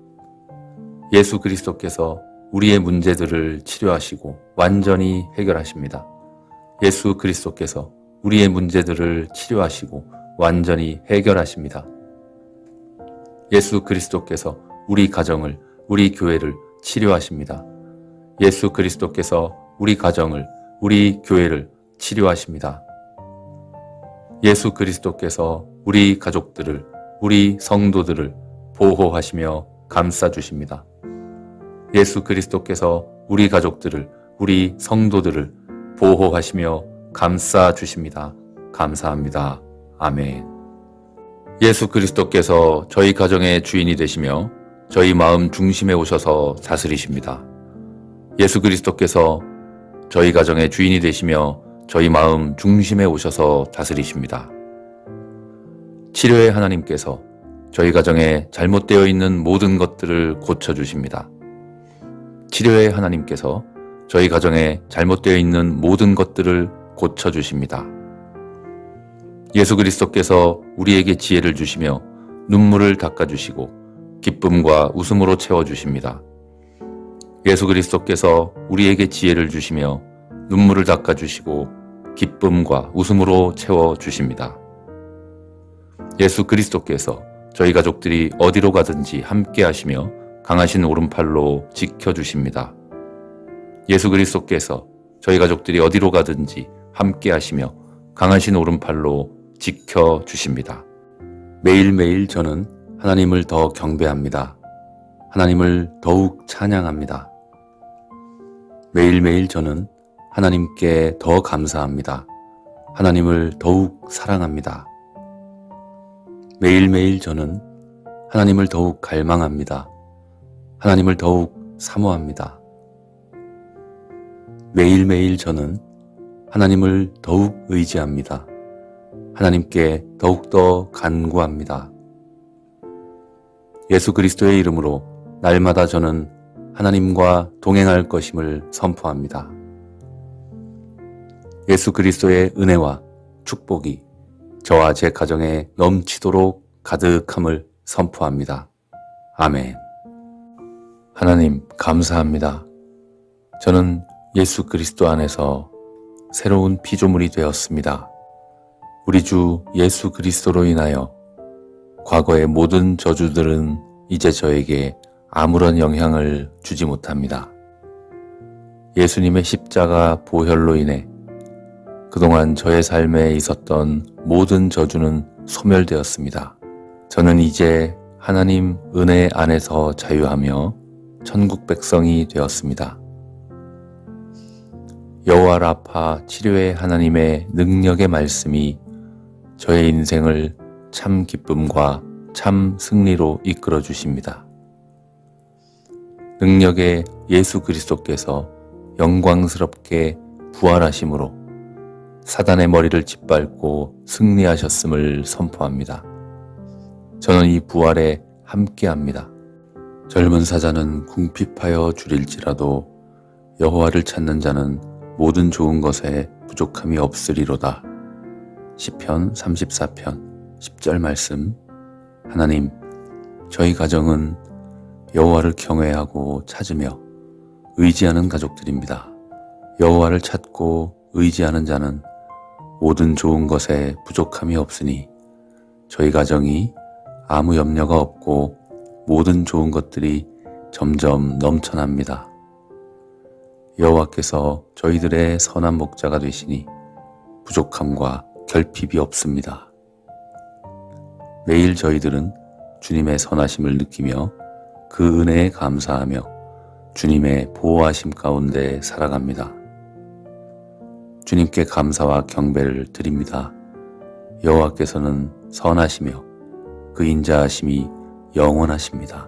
예수 그리스도께서 우리의 문제들을 치료하시고 완전히 해결하십니다. 예수 그리스도께서 우리의 문제들을 치료하시고 완전히 해결하십니다. 예수 그리스도께서 우리 가정을, 우리 교회를 치료하십니다. 예수 그리스도께서 우리 가정을, 우리 교회를 치료하십니다. 예수 그리스도께서 우리 가족들을, 우리 성도들을 보호하시며 감싸주십니다. 예수 그리스도께서 우리 가족들을, 우리 성도들을 보호하시며 감싸주십니다. 감사합니다. 아멘. 예수 그리스도께서 저희 가정의 주인이 되시며 저희 마음 중심에 오셔서 다스리십니다. 예수 그리스도께서 저희 가정의 주인이 되시며 저희 마음 중심에 오셔서 다스리십니다. 치료의 하나님께서 저희 가정에 잘못되어 있는 모든 것들을 고쳐주십니다. 치료의 하나님께서 저희 가정에 잘못되어 있는 모든 것들을 고쳐주십니다. 예수 그리스도께서 우리에게 지혜를 주시며 눈물을 닦아주시고 기쁨과 웃음으로 채워주십니다. 예수 그리스도께서 우리에게 지혜를 주시며 눈물을 닦아주시고 기쁨과 웃음으로 채워주십니다. 예수 그리스도께서 저희 가족들이 어디로 가든지 함께 하시며 강하신 오른팔로 지켜주십니다. 예수 그리스도께서 저희 가족들이 어디로 가든지 함께 하시며 강하신 오른팔로 지켜주십니다. 매일매일 저는 하나님을 더 경배합니다. 하나님을 더욱 찬양합니다. 매일매일 저는 하나님께 더 감사합니다. 하나님을 더욱 사랑합니다. 매일매일 저는 하나님을 더욱 갈망합니다. 하나님을 더욱 사모합니다. 매일매일 저는 하나님을 더욱 의지합니다. 하나님께 더욱더 간구합니다. 예수 그리스도의 이름으로 날마다 저는 하나님과 동행할 것임을 선포합니다. 예수 그리스도의 은혜와 축복이 저와 제 가정에 넘치도록 가득함을 선포합니다. 아멘. 하나님 감사합니다. 저는 예수 그리스도 안에서 새로운 피조물이 되었습니다. 우리 주 예수 그리스도로 인하여 과거의 모든 저주들은 이제 저에게 아무런 영향을 주지 못합니다. 예수님의 십자가 보혈로 인해 그동안 저의 삶에 있었던 모든 저주는 소멸되었습니다. 저는 이제 하나님 은혜 안에서 자유하며 천국 백성이 되었습니다. 여호와 라파 치료의 하나님의 능력의 말씀이 저의 인생을 참 기쁨과 참 승리로 이끌어 주십니다. 능력의 예수 그리스도께서 영광스럽게 부활하심으로 사단의 머리를 짓밟고 승리하셨음을 선포합니다. 저는 이 부활에 함께합니다. 젊은 사자는 궁핍하여 줄일지라도 여호와를 찾는 자는 모든 좋은 것에 부족함이 없으리로다. 시편 삼십사 편 십 절 말씀. 하나님, 저희 가정은 여호와를 경외하고 찾으며 의지하는 가족들입니다. 여호와를 찾고 의지하는 자는 모든 좋은 것에 부족함이 없으니 저희 가정이 아무 염려가 없고 모든 좋은 것들이 점점 넘쳐납니다. 여호와께서 저희들의 선한 목자가 되시니 부족함과 결핍이 없습니다. 매일 저희들은 주님의 선하심을 느끼며 그 은혜에 감사하며 주님의 보호하심 가운데 살아갑니다. 주님께 감사와 경배를 드립니다. 여호와께서는 선하시며 그 인자하심이 영원하십니다.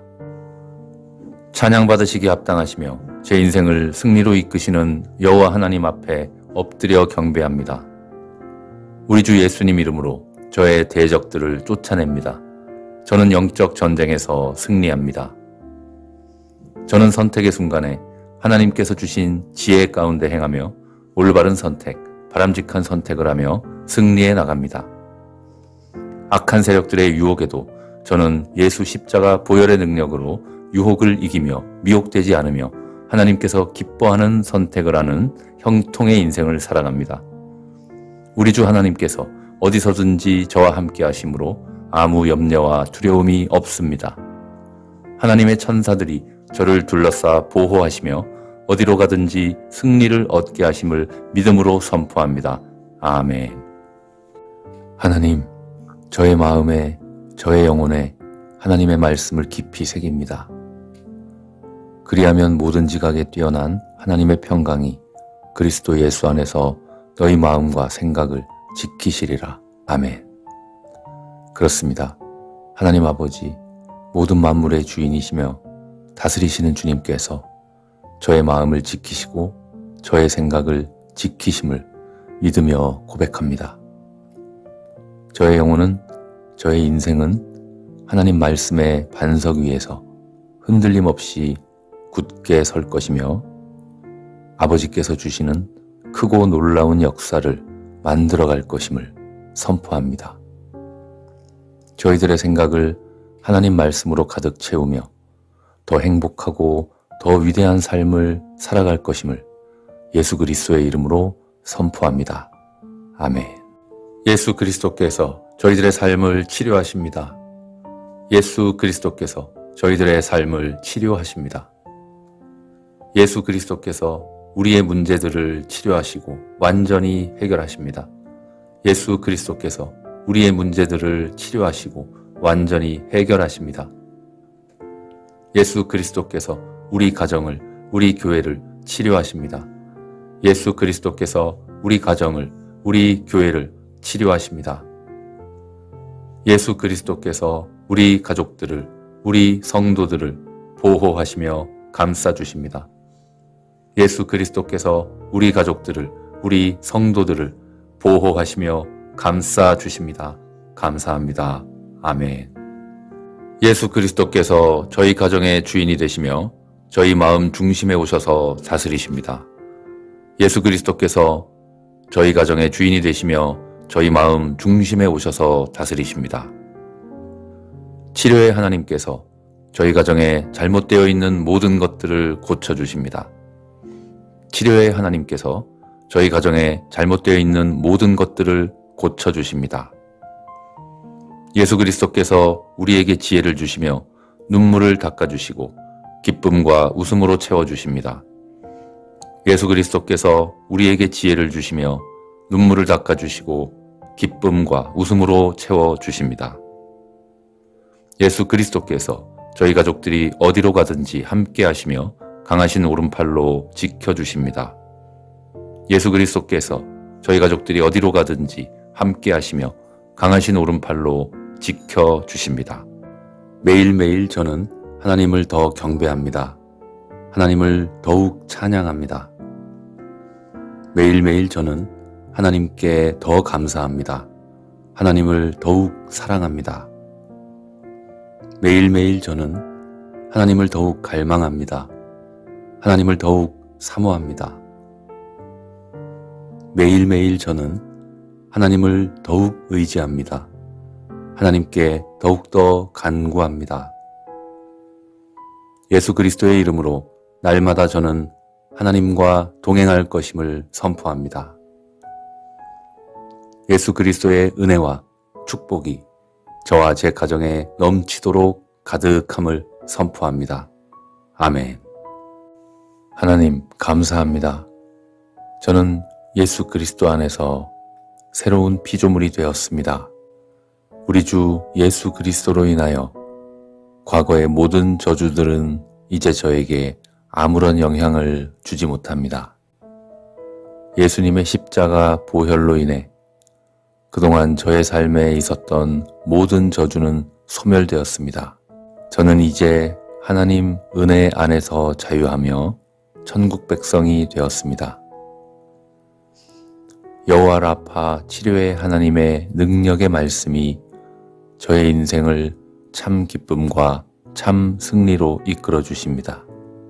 찬양받으시기 합당하시며 제 인생을 승리로 이끄시는 여호와 하나님 앞에 엎드려 경배합니다. 우리 주 예수님 이름으로 저의 대적들을 쫓아냅니다. 저는 영적 전쟁에서 승리합니다. 저는 선택의 순간에 하나님께서 주신 지혜 가운데 행하며 올바른 선택, 바람직한 선택을 하며 승리해 나갑니다. 악한 세력들의 유혹에도 저는 예수 십자가 보혈의 능력으로 유혹을 이기며 미혹되지 않으며 하나님께서 기뻐하는 선택을 하는 형통의 인생을 살아갑니다. 우리 주 하나님께서 어디서든지 저와 함께 하심으로 아무 염려와 두려움이 없습니다. 하나님의 천사들이 저를 둘러싸 보호하시며 어디로 가든지 승리를 얻게 하심을 믿음으로 선포합니다. 아멘. 하나님, 저의 마음에, 저의 영혼에 하나님의 말씀을 깊이 새깁니다. 그리하면 모든 지각에 뛰어난 하나님의 평강이 그리스도 예수 안에서 너희 마음과 생각을 지키시리라. 아멘. 그렇습니다. 하나님 아버지, 모든 만물의 주인이시며 다스리시는 주님께서 저의 마음을 지키시고 저의 생각을 지키심을 믿으며 고백합니다. 저의 영혼은, 저의 인생은 하나님 말씀의 반석 위에서 흔들림 없이 굳게 설 것이며 아버지께서 주시는 크고 놀라운 역사를 만들어갈 것임을 선포합니다. 저희들의 생각을 하나님 말씀으로 가득 채우며 더 행복하고 더 위대한 삶을 살아갈 것임을 예수 그리스도의 이름으로 선포합니다. 아멘. 예수 그리스도께서 저희들의 삶을 치료하십니다. 예수 그리스도께서 저희들의 삶을 치료하십니다. 예수 그리스도께서 우리의 문제들을 치료하시고 완전히 해결하십니다. 예수 그리스도께서 우리의 문제들을 치료하시고 완전히 해결하십니다. 예수 그리스도께서 우리 가정을, 우리 교회를 치료하십니다. 예수 그리스도께서 우리 가정을, 우리 교회를 치료하십니다. 예수 그리스도께서 우리 가족들을, 우리 성도들을 보호하시며 감싸주십니다. 예수 그리스도께서 우리 가족들을, 우리 성도들을 보호하시며 감싸주십니다. 감사합니다. 아멘. 예수 그리스도께서 저희 가정의 주인이 되시며 저희 마음 중심에 오셔서 다스리십니다. 예수 그리스도께서 저희 가정의 주인이 되시며 저희 마음 중심에 오셔서 다스리십니다. 치료의 하나님께서 저희 가정에 잘못되어 있는 모든 것들을 고쳐주십니다. 치료의 하나님께서 저희 가정에 잘못되어 있는 모든 것들을 고쳐주십니다. 예수 그리스도께서 우리에게 지혜를 주시며 눈물을 닦아주시고 기쁨과 웃음으로 채워주십니다. 예수 그리스도께서 우리에게 지혜를 주시며 눈물을 닦아주시고 기쁨과 웃음으로 채워주십니다. 예수 그리스도께서 저희 가족들이 어디로 가든지 함께 하시며 강하신 오른팔로 지켜주십니다. 예수 그리스도께서 저희 가족들이 어디로 가든지 함께 하시며 강하신 오른팔로 지켜주십니다. 매일매일 저는 하나님을 더 경배합니다. 하나님을 더욱 찬양합니다. 매일매일 저는 하나님께 더 감사합니다. 하나님을 더욱 사랑합니다. 매일매일 저는 하나님을 더욱 갈망합니다. 하나님을 더욱 사모합니다. 매일매일 저는 하나님을 더욱 의지합니다. 하나님께 더욱더 간구합니다. 예수 그리스도의 이름으로 날마다 저는 하나님과 동행할 것임을 선포합니다. 예수 그리스도의 은혜와 축복이 저와 제 가정에 넘치도록 가득함을 선포합니다. 아멘. 하나님 감사합니다. 저는 예수 그리스도 안에서 새로운 피조물이 되었습니다. 우리 주 예수 그리스도로 인하여 과거의 모든 저주들은 이제 저에게 아무런 영향을 주지 못합니다. 예수님의 십자가 보혈로 인해 그동안 저의 삶에 있었던 모든 저주는 소멸되었습니다. 저는 이제 하나님 은혜 안에서 자유하며 천국 백성이 되었습니다. 여호와 라파 치료의 하나님의 능력의 말씀이 저의 인생을 참 기쁨과 참 승리로 이끌어 주십니다.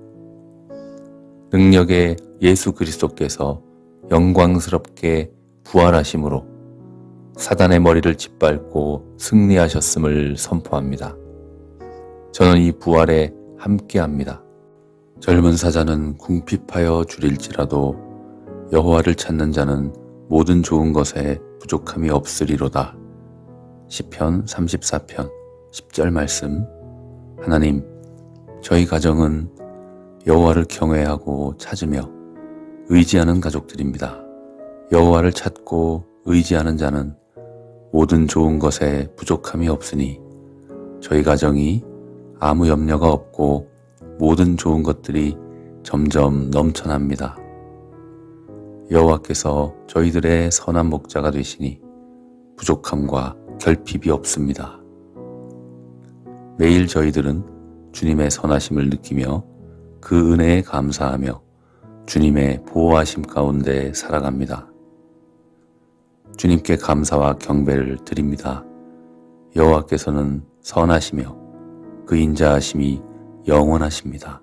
능력의 예수 그리스도께서 영광스럽게 부활하심으로 사단의 머리를 짓밟고 승리하셨음을 선포합니다. 저는 이 부활에 함께합니다. 젊은 사자는 궁핍하여 줄일지라도 여호와를 찾는 자는 모든 좋은 것에 부족함이 없으리로다. 시편 삼십사 편 십 절 말씀. 하나님, 저희 가정은 여호와를 경외하고 찾으며 의지하는 가족들입니다. 여호와를 찾고 의지하는 자는 모든 좋은 것에 부족함이 없으니 저희 가정이 아무 염려가 없고 모든 좋은 것들이 점점 넘쳐납니다. 여호와께서 저희들의 선한 목자가 되시니 부족함과 결핍이 없습니다. 매일 저희들은 주님의 선하심을 느끼며 그 은혜에 감사하며 주님의 보호하심 가운데 살아갑니다. 주님께 감사와 경배를 드립니다. 여호와께서는 선하시며 그 인자하심이 영원하십니다.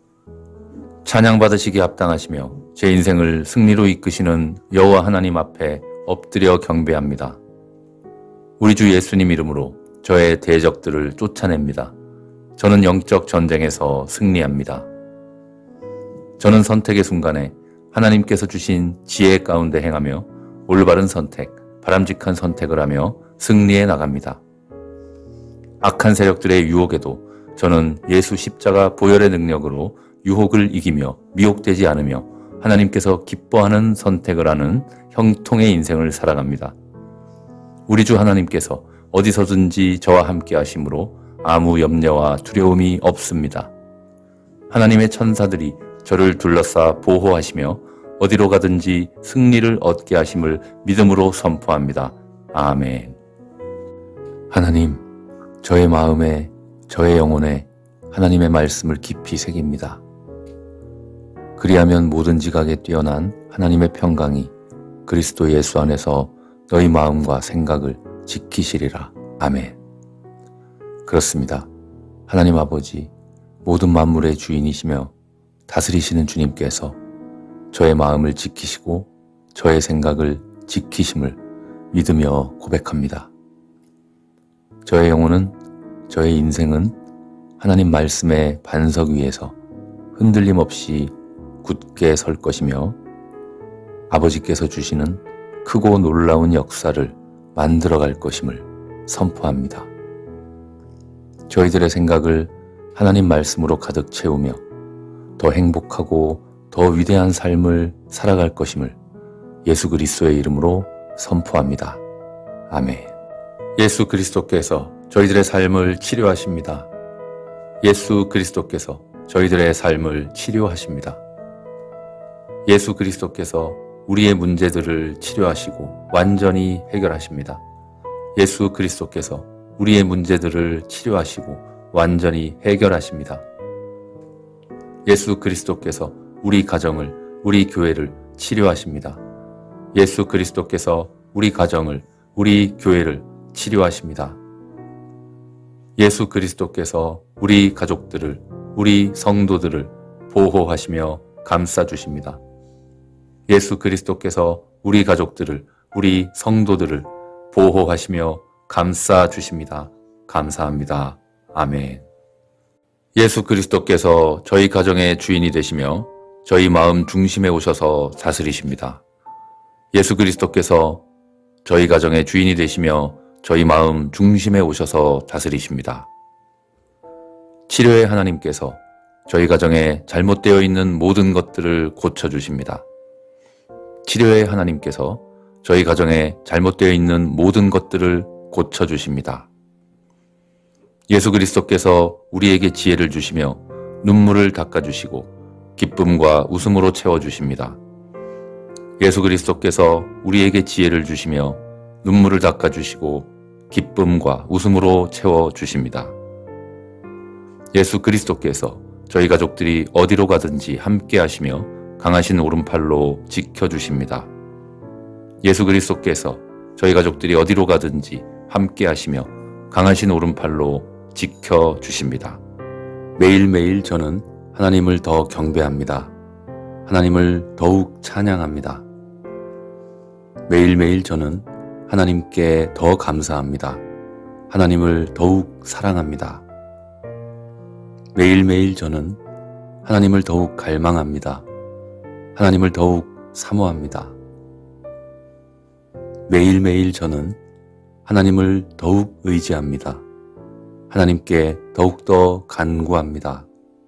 찬양받으시기 합당하시며 제 인생을 승리로 이끄시는 여호와 하나님 앞에 엎드려 경배합니다. 우리 주 예수님 이름으로 저의 대적들을 쫓아냅니다. 저는 영적 전쟁에서 승리합니다. 저는 선택의 순간에 하나님께서 주신 지혜 가운데 행하며 올바른 선택, 바람직한 선택을 하며 승리해 나갑니다. 악한 세력들의 유혹에도 저는 예수 십자가 보혈의 능력으로 유혹을 이기며 미혹되지 않으며 하나님께서 기뻐하는 선택을 하는 형통의 인생을 살아갑니다. 우리 주 하나님께서 어디서든지 저와 함께 하심으로 아무 염려와 두려움이 없습니다. 하나님의 천사들이 저를 둘러싸 보호하시며 어디로 가든지 승리를 얻게 하심을 믿음으로 선포합니다. 아멘. 하나님, 저의 마음에, 저의 영혼에 하나님의 말씀을 깊이 새깁니다. 그리하면 모든 지각에 뛰어난 하나님의 평강이 그리스도 예수 안에서 너희 마음과 생각을 지키시리라. 아멘. 그렇습니다. 하나님 아버지, 모든 만물의 주인이시며 다스리시는 주님께서 저의 마음을 지키시고 저의 생각을 지키심을 믿으며 고백합니다. 저의 영혼은, 저의 인생은 하나님 말씀의 반석 위에서 흔들림 없이 굳게 설 것이며 아버지께서 주시는 크고 놀라운 역사를 만들어갈 것임을 선포합니다. 저희들의 생각을 하나님 말씀으로 가득 채우며 더 행복하고 더 위대한 삶을 살아갈 것임을 예수 그리스도의 이름으로 선포합니다. 아멘. 예수 그리스도께서 저희들의 삶을 치료하십니다. 예수 그리스도께서 저희들의 삶을 치료하십니다. 예수 그리스도께서 우리의 문제들을 치료하시고 완전히 해결하십니다. 예수 그리스도께서 우리의 문제들을 치료하시고 완전히 해결하십니다. 예수 그리스도께서 우리 가정을, 우리 교회를 치료하십니다. 예수 그리스도께서 우리 가정을, 우리 교회를 치료하십니다. 예수 그리스도께서 우리 가족들을, 우리 성도들을 보호하시며 감싸주십니다. 예수 그리스도께서 우리 가족들을, 우리 성도들을 보호하시며 감싸주십니다. 감사합니다. 아멘. 예수 그리스도께서 저희 가정의 주인이 되시며 저희 마음 중심에 오셔서 다스리십니다. 예수 그리스도께서 저희 가정의 주인이 되시며 저희 마음 중심에 오셔서 다스리십니다. 치료의 하나님께서 저희 가정에 잘못되어 있는 모든 것들을 고쳐주십니다. 치료의 하나님께서 저희 가정에 잘못되어 있는 모든 것들을 고쳐주십니다. 예수 그리스도께서 우리에게 지혜를 주시며 눈물을 닦아주시고 기쁨과 웃음으로 채워주십니다. 예수 그리스도께서 우리에게 지혜를 주시며 눈물을 닦아주시고 기쁨과 웃음으로 채워주십니다. 예수 그리스도께서 저희 가족들이 어디로 가든지 함께 하시며 강하신 오른팔로 지켜주십니다. 예수 그리스도께서 저희 가족들이 어디로 가든지 함께 하시며 강하신 오른팔로 지켜주십니다. 매일매일 저는 하나님을 더 경배합니다. 하나님을 더욱 찬양합니다. 매일매일 저는 하나님께 더 감사합니다. 하나님을 더욱 사랑합니다. 매일매일 저는 하나님을 더욱 갈망합니다. 하나님을 더욱 사모합니다. 매일매일 저는 하나님을 더욱 의지합니다. 하나님께 더욱더 간구합니다.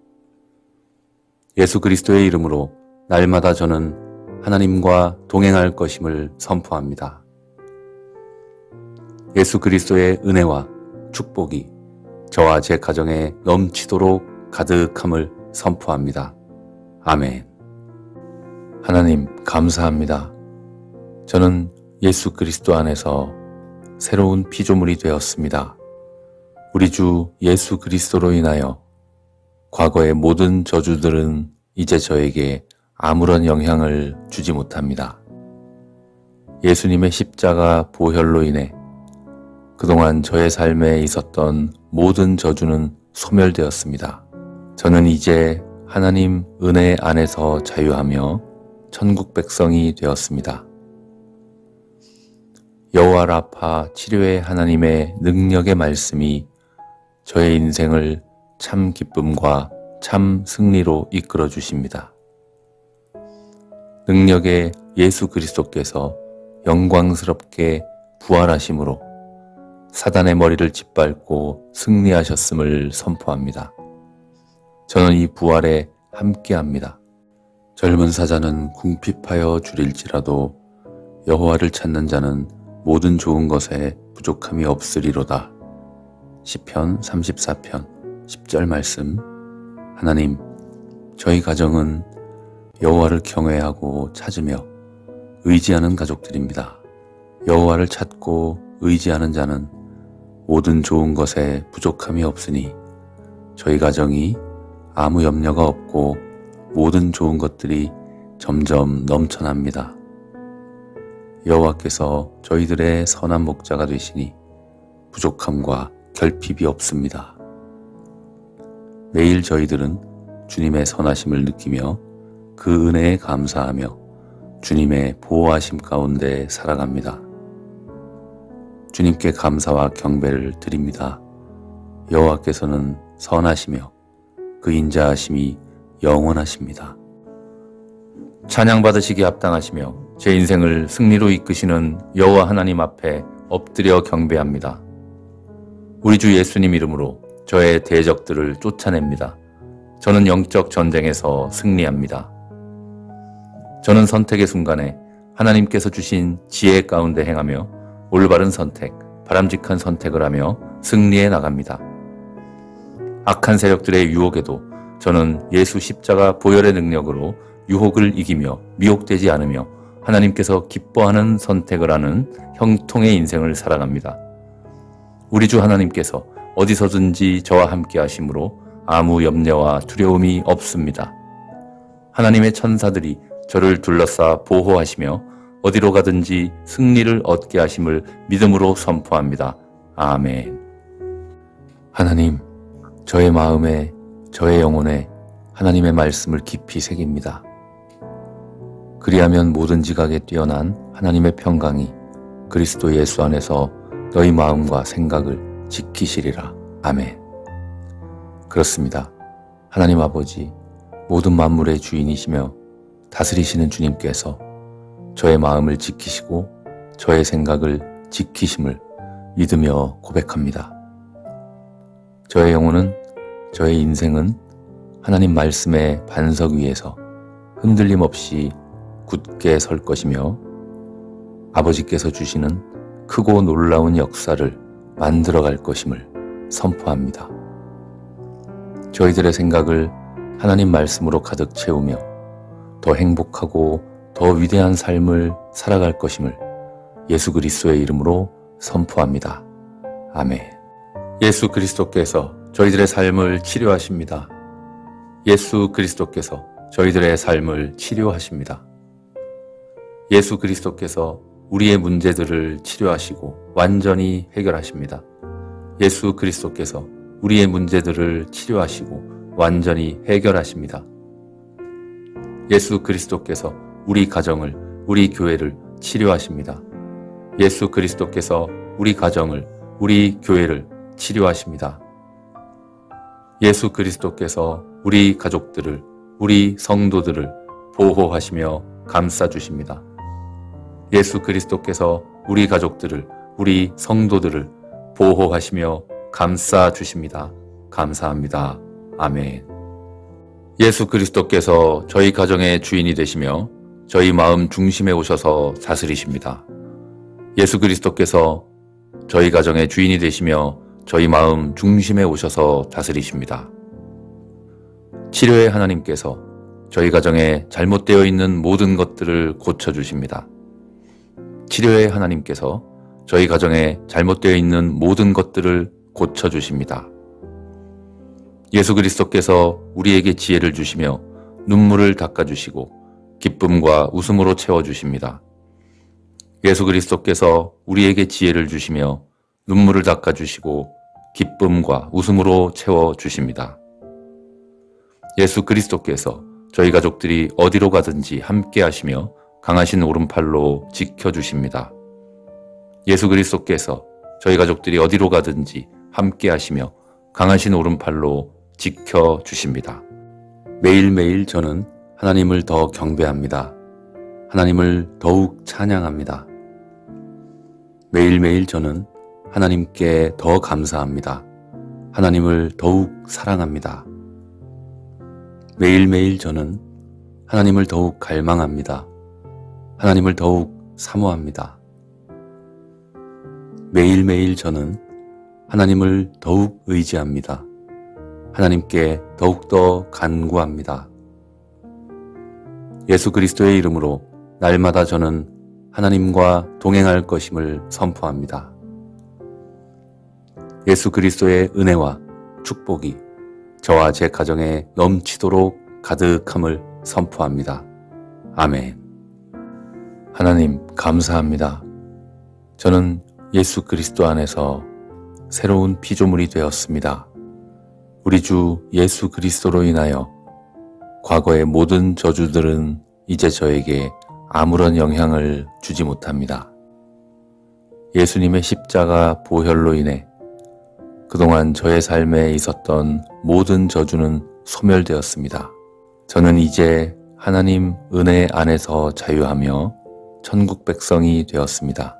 예수 그리스도의 이름으로 날마다 저는 하나님과 동행할 것임을 선포합니다. 예수 그리스도의 은혜와 축복이 저와 제 가정에 넘치도록 가득함을 선포합니다. 아멘. 하나님 감사합니다. 저는 예수 그리스도 안에서 새로운 피조물이 되었습니다. 우리 주 예수 그리스도로 인하여 과거의 모든 저주들은 이제 저에게 아무런 영향을 주지 못합니다. 예수님의 십자가 보혈로 인해 그동안 저의 삶에 있었던 모든 저주는 소멸되었습니다. 저는 이제 하나님 은혜 안에서 자유하며 천국 백성이 되었습니다. 여호와 라파 치료의 하나님의 능력의 말씀이 저의 인생을 참 기쁨과 참 승리로 이끌어 주십니다. 능력의 예수 그리스도께서 영광스럽게 부활하심으로 사단의 머리를 짓밟고 승리하셨음을 선포합니다. 저는 이 부활에 함께합니다. 젊은 사자는 궁핍하여 줄일지라도 여호와를 찾는 자는 모든 좋은 것에 부족함이 없으리로다. 시편 삼십사 편 십 절 말씀. 하나님, 저희 가정은 여호와를 경외하고 찾으며 의지하는 가족들입니다. 여호와를 찾고 의지하는 자는 모든 좋은 것에 부족함이 없으니 저희 가정이 아무 염려가 없고 모든 좋은 것들이 점점 넘쳐납니다. 여호와께서 저희들의 선한 목자가 되시니 부족함과 결핍이 없습니다. 매일 저희들은 주님의 선하심을 느끼며 그 은혜에 감사하며 주님의 보호하심 가운데 살아갑니다. 주님께 감사와 경배를 드립니다. 여호와께서는 선하시며 그 인자하심이 영원하십니다. 찬양 받으시기 합당하시며 제 인생을 승리로 이끄시는 여호와 하나님 앞에 엎드려 경배합니다. 우리 주 예수님 이름으로 저의 대적들을 쫓아냅니다. 저는 영적 전쟁에서 승리합니다. 저는 선택의 순간에 하나님께서 주신 지혜 가운데 행하며 올바른 선택, 바람직한 선택을 하며 승리해 나갑니다. 악한 세력들의 유혹에도 저는 예수 십자가 보혈의 능력으로 유혹을 이기며 미혹되지 않으며 하나님께서 기뻐하는 선택을 하는 형통의 인생을 살아갑니다. 우리 주 하나님께서 어디서든지 저와 함께 하심으로 아무 염려와 두려움이 없습니다. 하나님의 천사들이 저를 둘러싸 보호하시며 어디로 가든지 승리를 얻게 하심을 믿음으로 선포합니다. 아멘. 하나님, 저의 마음에, 저의 영혼에 하나님의 말씀을 깊이 새깁니다. 그리하면 모든 지각에 뛰어난 하나님의 평강이 그리스도 예수 안에서 너희 마음과 생각을 지키시리라. 아멘. 그렇습니다. 하나님 아버지, 모든 만물의 주인이시며 다스리시는 주님께서 저의 마음을 지키시고 저의 생각을 지키심을 믿으며 고백합니다. 저의 영혼은, 저의 인생은 하나님 말씀의 반석 위에서 흔들림 없이 굳게 설 것이며 아버지께서 주시는 크고 놀라운 역사를 만들어갈 것임을 선포합니다. 저희들의 생각을 하나님 말씀으로 가득 채우며 더 행복하고 더 위대한 삶을 살아갈 것임을 예수 그리스도의 이름으로 선포합니다. 아멘. 예수 그리스도께서 저희들의 삶을 치료하십니다. 예수 그리스도께서 저희들의 삶을 치료하십니다. 예수 그리스도께서 우리의 문제들을 치료하시고 완전히 해결하십니다. 예수 그리스도께서 우리의 문제들을 치료하시고 완전히 해결하십니다. 예수 그리스도께서 우리 가정을, 우리 교회를 치료하십니다. 예수 그리스도께서 우리 가정을, 우리 교회를 치료하십니다. 예수 그리스도께서 우리 가족들을, 우리 성도들을 보호하시며 감싸주십니다. 예수 그리스도께서 우리 가족들을, 우리 성도들을 보호하시며 감싸주십니다. 감사합니다. 아멘. 예수 그리스도께서 저희 가정의 주인이 되시며 저희 마음 중심에 오셔서 다스리십니다. 예수 그리스도께서 저희 가정의 주인이 되시며 저희 마음 중심에 오셔서 다스리십니다. 치료의 하나님께서 저희 가정에 잘못되어 있는 모든 것들을 고쳐주십니다. 치료의 하나님께서 저희 가정에 잘못되어 있는 모든 것들을 고쳐주십니다. 예수 그리스도께서 우리에게 지혜를 주시며 눈물을 닦아주시고 기쁨과 웃음으로 채워주십니다. 예수 그리스도께서 우리에게 지혜를 주시며 눈물을 닦아주시고 기쁨과 웃음으로 채워주십니다. 예수 그리스도께서 저희 가족들이 어디로 가든지 함께 하시며 강하신 오른팔로 지켜주십니다. 예수 그리스도께서 저희 가족들이 어디로 가든지 함께 하시며 강하신 오른팔로 지켜주십니다. 매일매일 저는 하나님을 더 경배합니다. 하나님을 더욱 찬양합니다. 매일매일 저는 하나님께 더 감사합니다. 하나님을 더욱 사랑합니다. 매일매일 저는 하나님을 더욱 갈망합니다. 하나님을 더욱 사모합니다. 매일매일 저는 하나님을 더욱 의지합니다. 하나님께 더욱더 간구합니다. 예수 그리스도의 이름으로 날마다 저는 하나님과 동행할 것임을 선포합니다. 예수 그리스도의 은혜와 축복이 저와 제 가정에 넘치도록 가득함을 선포합니다. 아멘. 하나님 감사합니다. 저는 예수 그리스도 안에서 새로운 피조물이 되었습니다. 우리 주 예수 그리스도로 인하여 과거의 모든 저주들은 이제 저에게 아무런 영향을 주지 못합니다. 예수님의 십자가 보혈로 인해 그동안 저의 삶에 있었던 모든 저주는 소멸되었습니다. 저는 이제 하나님 은혜 안에서 자유하며 천국 백성이 되었습니다.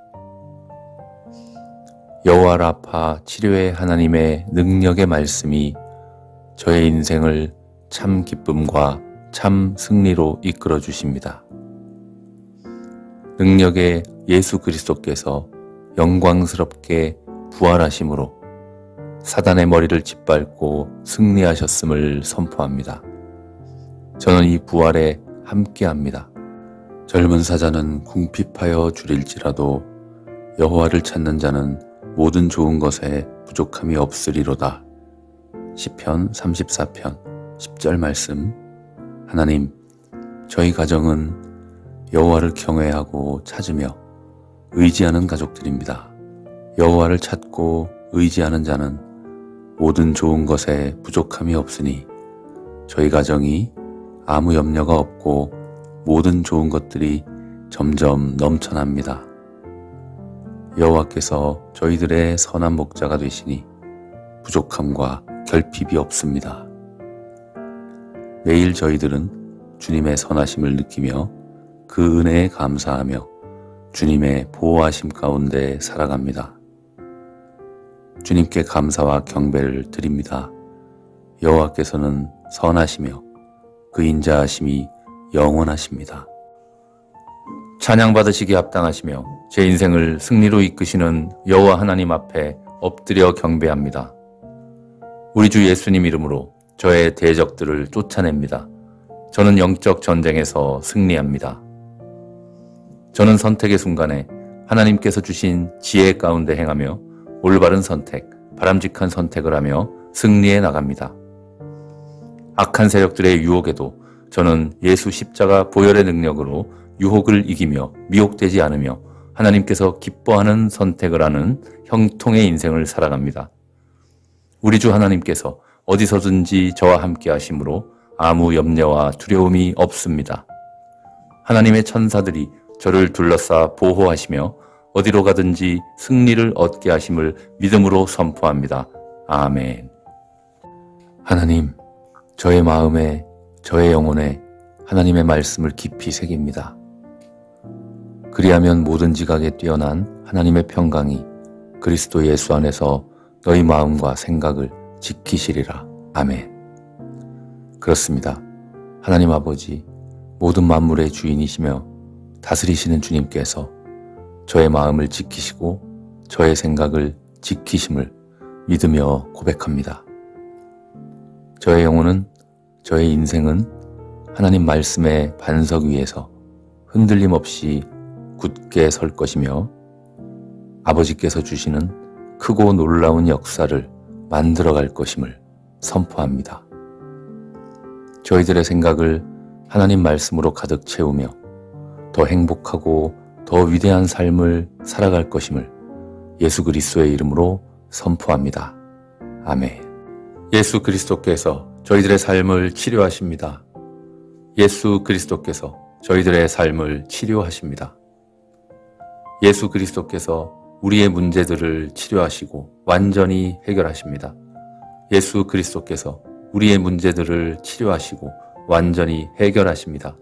여호와 라파 치료의 하나님의 능력의 말씀이 저의 인생을 참 기쁨과 참 승리로 이끌어 주십니다. 능력의 예수 그리스도께서 영광스럽게 부활하심으로 사단의 머리를 짓밟고 승리하셨음을 선포합니다. 저는 이 부활에 함께합니다. 젊은 사자는 궁핍하여 줄일지라도 여호와를 찾는 자는 모든 좋은 것에 부족함이 없으리로다. 시편 삼십사 편 십 절 말씀. 하나님, 저희 가정은 여호와를 경외하고 찾으며 의지하는 가족들입니다. 여호와를 찾고 의지하는 자는 모든 좋은 것에 부족함이 없으니 저희 가정이 아무 염려가 없고 모든 좋은 것들이 점점 넘쳐납니다. 여호와께서 저희들의 선한 목자가 되시니 부족함과 결핍이 없습니다. 매일 저희들은 주님의 선하심을 느끼며 그 은혜에 감사하며 주님의 보호하심 가운데 살아갑니다. 주님께 감사와 경배를 드립니다. 여호와께서는 선하시며 그 인자하심이 영원하십니다. 찬양받으시기 합당하시며 제 인생을 승리로 이끄시는 여호와 하나님 앞에 엎드려 경배합니다. 우리 주 예수님 이름으로 저의 대적들을 쫓아냅니다. 저는 영적 전쟁에서 승리합니다. 저는 선택의 순간에 하나님께서 주신 지혜 가운데 행하며 올바른 선택, 바람직한 선택을 하며 승리해 나갑니다. 악한 세력들의 유혹에도 저는 예수 십자가 보혈의 능력으로 유혹을 이기며 미혹되지 않으며 하나님께서 기뻐하는 선택을 하는 형통의 인생을 살아갑니다. 우리 주 하나님께서 어디서든지 저와 함께 하심으로 아무 염려와 두려움이 없습니다. 하나님의 천사들이 저를 둘러싸 보호하시며 어디로 가든지 승리를 얻게 하심을 믿음으로 선포합니다. 아멘. 하나님, 저의 마음에, 저의 영혼에 하나님의 말씀을 깊이 새깁니다. 그리하면 모든 지각에 뛰어난 하나님의 평강이 그리스도 예수 안에서 너희 마음과 생각을 지키시리라. 아멘. 그렇습니다. 하나님 아버지, 모든 만물의 주인이시며 다스리시는 주님께서 저의 마음을 지키시고 저의 생각을 지키심을 믿으며 고백합니다. 저의 영혼은, 저의 인생은 하나님 말씀의 반석 위에서 흔들림 없이 굳게 설 것이며 아버지께서 주시는 크고 놀라운 역사를 만들어갈 것임을 선포합니다. 저희들의 생각을 하나님 말씀으로 가득 채우며 더 행복하고 더 위대한 삶을 살아갈 것임을 예수 그리스도의 이름으로 선포합니다. 아멘. 예수 그리스도께서 저희들의 삶을 치료하십니다. 예수 그리스도께서 저희들의 삶을 치료하십니다. 예수 그리스도께서 우리의 문제들을 치료하시고 완전히 해결하십니다. 예수 그리스도께서 우리의 문제들을 치료하시고 완전히 해결하십니다.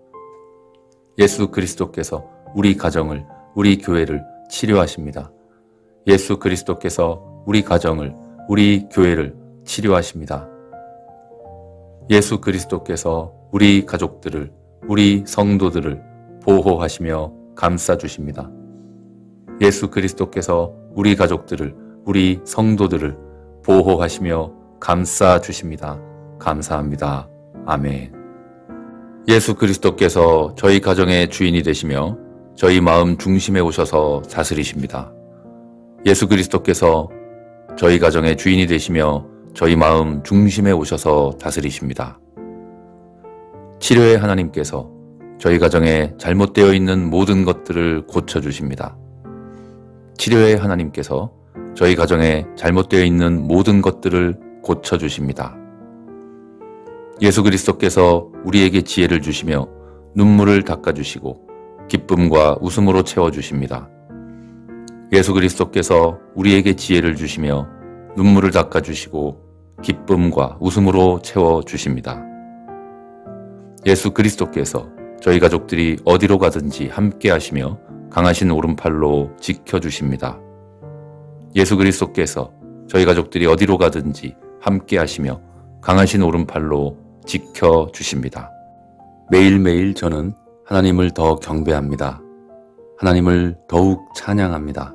예수 그리스도께서 우리 가정을, 우리 교회를 치료하십니다. 예수 그리스도께서 우리 가정을, 우리 교회를 치료하십니다. 예수 그리스도께서 우리 가족들을, 우리 성도들을 보호하시며 감싸주십니다. 예수 그리스도께서 우리 가족들을, 우리 성도들을 보호하시며 감싸주십니다. 감사합니다. 아멘. 예수 그리스도께서 저희 가정의 주인이 되시며 저희 마음 중심에 오셔서 다스리십니다. 예수 그리스도께서 저희 가정의 주인이 되시며 저희 마음 중심에 오셔서 다스리십니다. 치료의 하나님께서 저희 가정에 잘못되어 있는 모든 것들을 고쳐주십니다. 치료의 하나님께서 저희 가정에 잘못되어 있는 모든 것들을 고쳐주십니다. 예수 그리스도께서 우리에게 지혜를 주시며 눈물을 닦아주시고 기쁨과 웃음으로 채워주십니다. 예수 그리스도께서 우리에게 지혜를 주시며 눈물을 닦아주시고 기쁨과 웃음으로 채워주십니다. 예수 그리스도께서 저희 가족들이 어디로 가든지 함께 하시며 강하신 오른팔로 지켜주십니다. 예수 그리스도께서 저희 가족들이 어디로 가든지 함께 하시며 강하신 오른팔로 지켜주십니다. 매일매일 저는 하나님을 더 경배합니다. 하나님을 더욱 찬양합니다.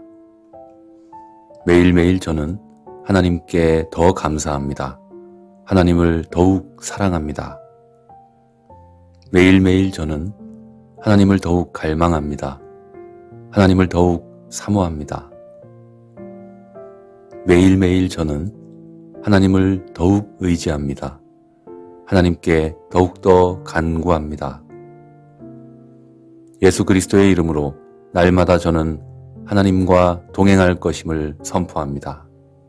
매일매일 저는 하나님께 더 감사합니다. 하나님을 더욱 사랑합니다. 매일매일 저는 하나님을 더욱 갈망합니다. 하나님을 더욱 사모합니다. 매일매일 저는 하나님을 더욱 의지합니다. 하나님께 더욱더 간구합니다. 예수 그리스도의 이름으로 날마다 저는 하나님과 동행할 것임을 선포합니다.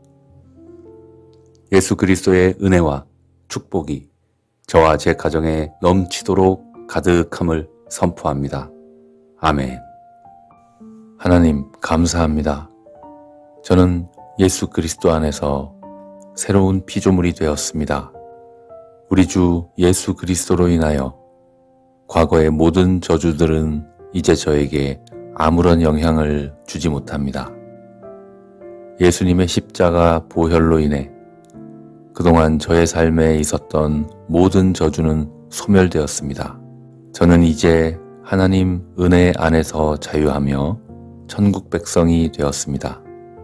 예수 그리스도의 은혜와 축복이 저와 제 가정에 넘치도록 가득함을 선포합니다. 아멘. 하나님 감사합니다. 저는 예수 그리스도 안에서 새로운 피조물이 되었습니다. 우리 주 예수 그리스도로 인하여 과거의 모든 저주들은 이제 저에게 아무런 영향을 주지 못합니다. 예수님의 십자가 보혈로 인해 그동안 저의 삶에 있었던 모든 저주는 소멸되었습니다. 저는 이제 하나님 은혜 안에서 자유하며 천국 백성이 되었습니다.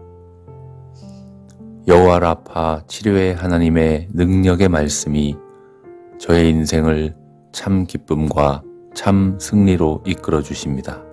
여호와 라파 치료의 하나님의 능력의 말씀이 저의 인생을 참 기쁨과 참 승리로 이끌어 주십니다.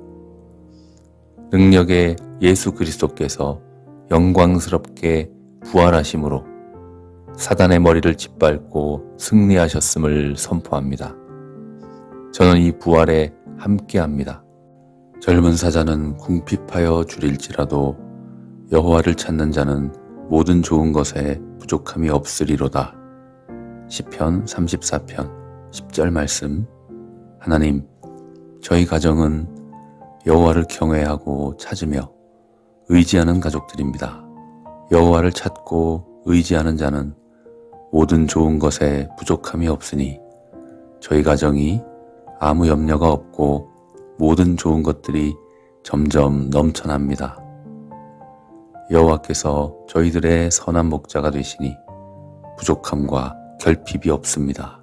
능력의 예수 그리스도께서 영광스럽게 부활하심으로 사단의 머리를 짓밟고 승리하셨음을 선포합니다. 저는 이 부활에 함께합니다. 젊은 사자는 궁핍하여 줄일지라도 여호와를 찾는 자는 모든 좋은 것에 부족함이 없으리로다. 시편 삼십사 편 십 절 말씀. 하나님, 저희 가정은 여호와를 경외하고 찾으며 의지하는 가족들입니다. 여호와를 찾고 의지하는 자는 모든 좋은 것에 부족함이 없으니 저희 가정이 아무 염려가 없고 모든 좋은 것들이 점점 넘쳐납니다. 여호와께서 저희들의 선한 목자가 되시니 부족함과 결핍이 없습니다.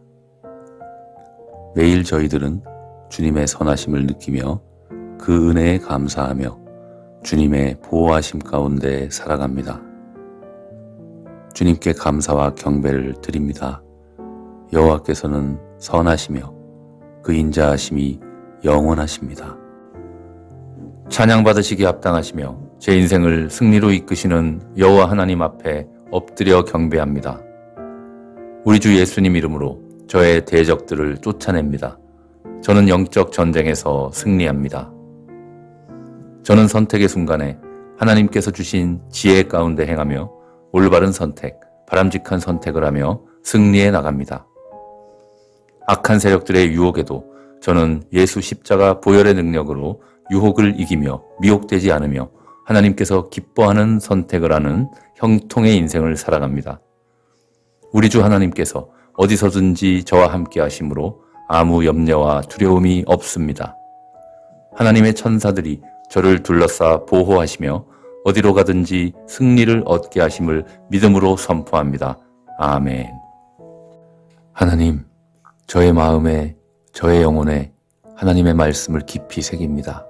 매일 저희들은 주님의 선하심을 느끼며 그 은혜에 감사하며 주님의 보호하심 가운데 살아갑니다. 주님께 감사와 경배를 드립니다. 여호와께서는 선하시며 그 인자하심이 영원하십니다. 찬양받으시기 합당하시며 제 인생을 승리로 이끄시는 여호와 하나님 앞에 엎드려 경배합니다. 우리 주 예수님 이름으로 저의 대적들을 쫓아냅니다. 저는 영적 전쟁에서 승리합니다. 저는 선택의 순간에 하나님께서 주신 지혜 가운데 행하며 올바른 선택, 바람직한 선택을 하며 승리해 나갑니다. 악한 세력들의 유혹에도 저는 예수 십자가 보혈의 능력으로 유혹을 이기며 미혹되지 않으며 하나님께서 기뻐하는 선택을 하는 형통의 인생을 살아갑니다. 우리 주 하나님께서 어디서든지 저와 함께 하심으로 아무 염려와 두려움이 없습니다. 하나님의 천사들이 저를 둘러싸 보호하시며 어디로 가든지 승리를 얻게 하심을 믿음으로 선포합니다. 아멘. 하나님, 저의 마음에, 저의 영혼에 하나님의 말씀을 깊이 새깁니다.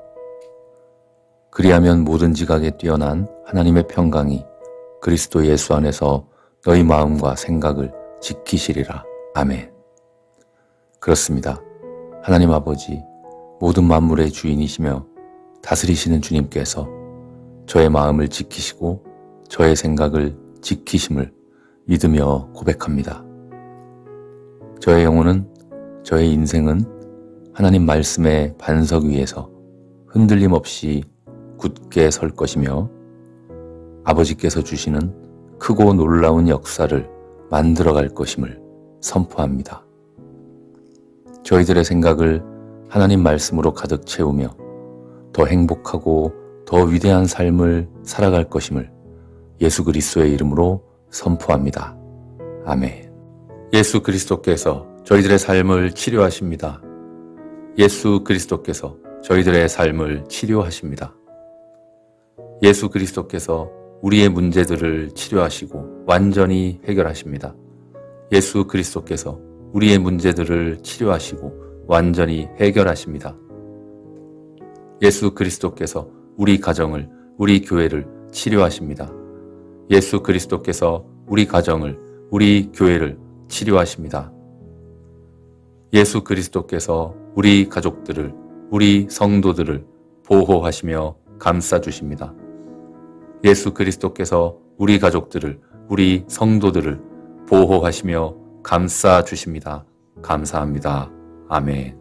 그리하면 모든 지각에 뛰어난 하나님의 평강이 그리스도 예수 안에서 너희 마음과 생각을 지키시리라. 아멘. 그렇습니다. 하나님 아버지, 모든 만물의 주인이시며 다스리시는 주님께서 저의 마음을 지키시고 저의 생각을 지키심을 믿으며 고백합니다. 저의 영혼은, 저의 인생은 하나님 말씀의 반석 위에서 흔들림 없이 굳게 설 것이며 아버지께서 주시는 크고 놀라운 역사를 만들어갈 것임을 선포합니다. 저희들의 생각을 하나님 말씀으로 가득 채우며 더 행복하고 더 위대한 삶을 살아갈 것임을 예수 그리스도의 이름으로 선포합니다. 아멘. 예수 그리스도께서 저희들의 삶을 치료하십니다. 예수 그리스도께서 저희들의 삶을 치료하십니다. 예수 그리스도께서 우리의 문제들을 치료하시고 완전히 해결하십니다. 예수 그리스도께서 우리의 문제들을 치료하시고 완전히 해결하십니다. 예수 그리스도께서 우리 가정을, 우리 교회를 치료하십니다. 예수 그리스도께서 우리 가정을, 우리 교회를 치료하십니다. 예수 그리스도께서 우리 가족들을, 우리 성도들을 보호하시며 감싸주십니다. 예수 그리스도께서 우리 가족들을, 우리 성도들을 보호하시며 감싸주십니다. 감사합니다. 아멘.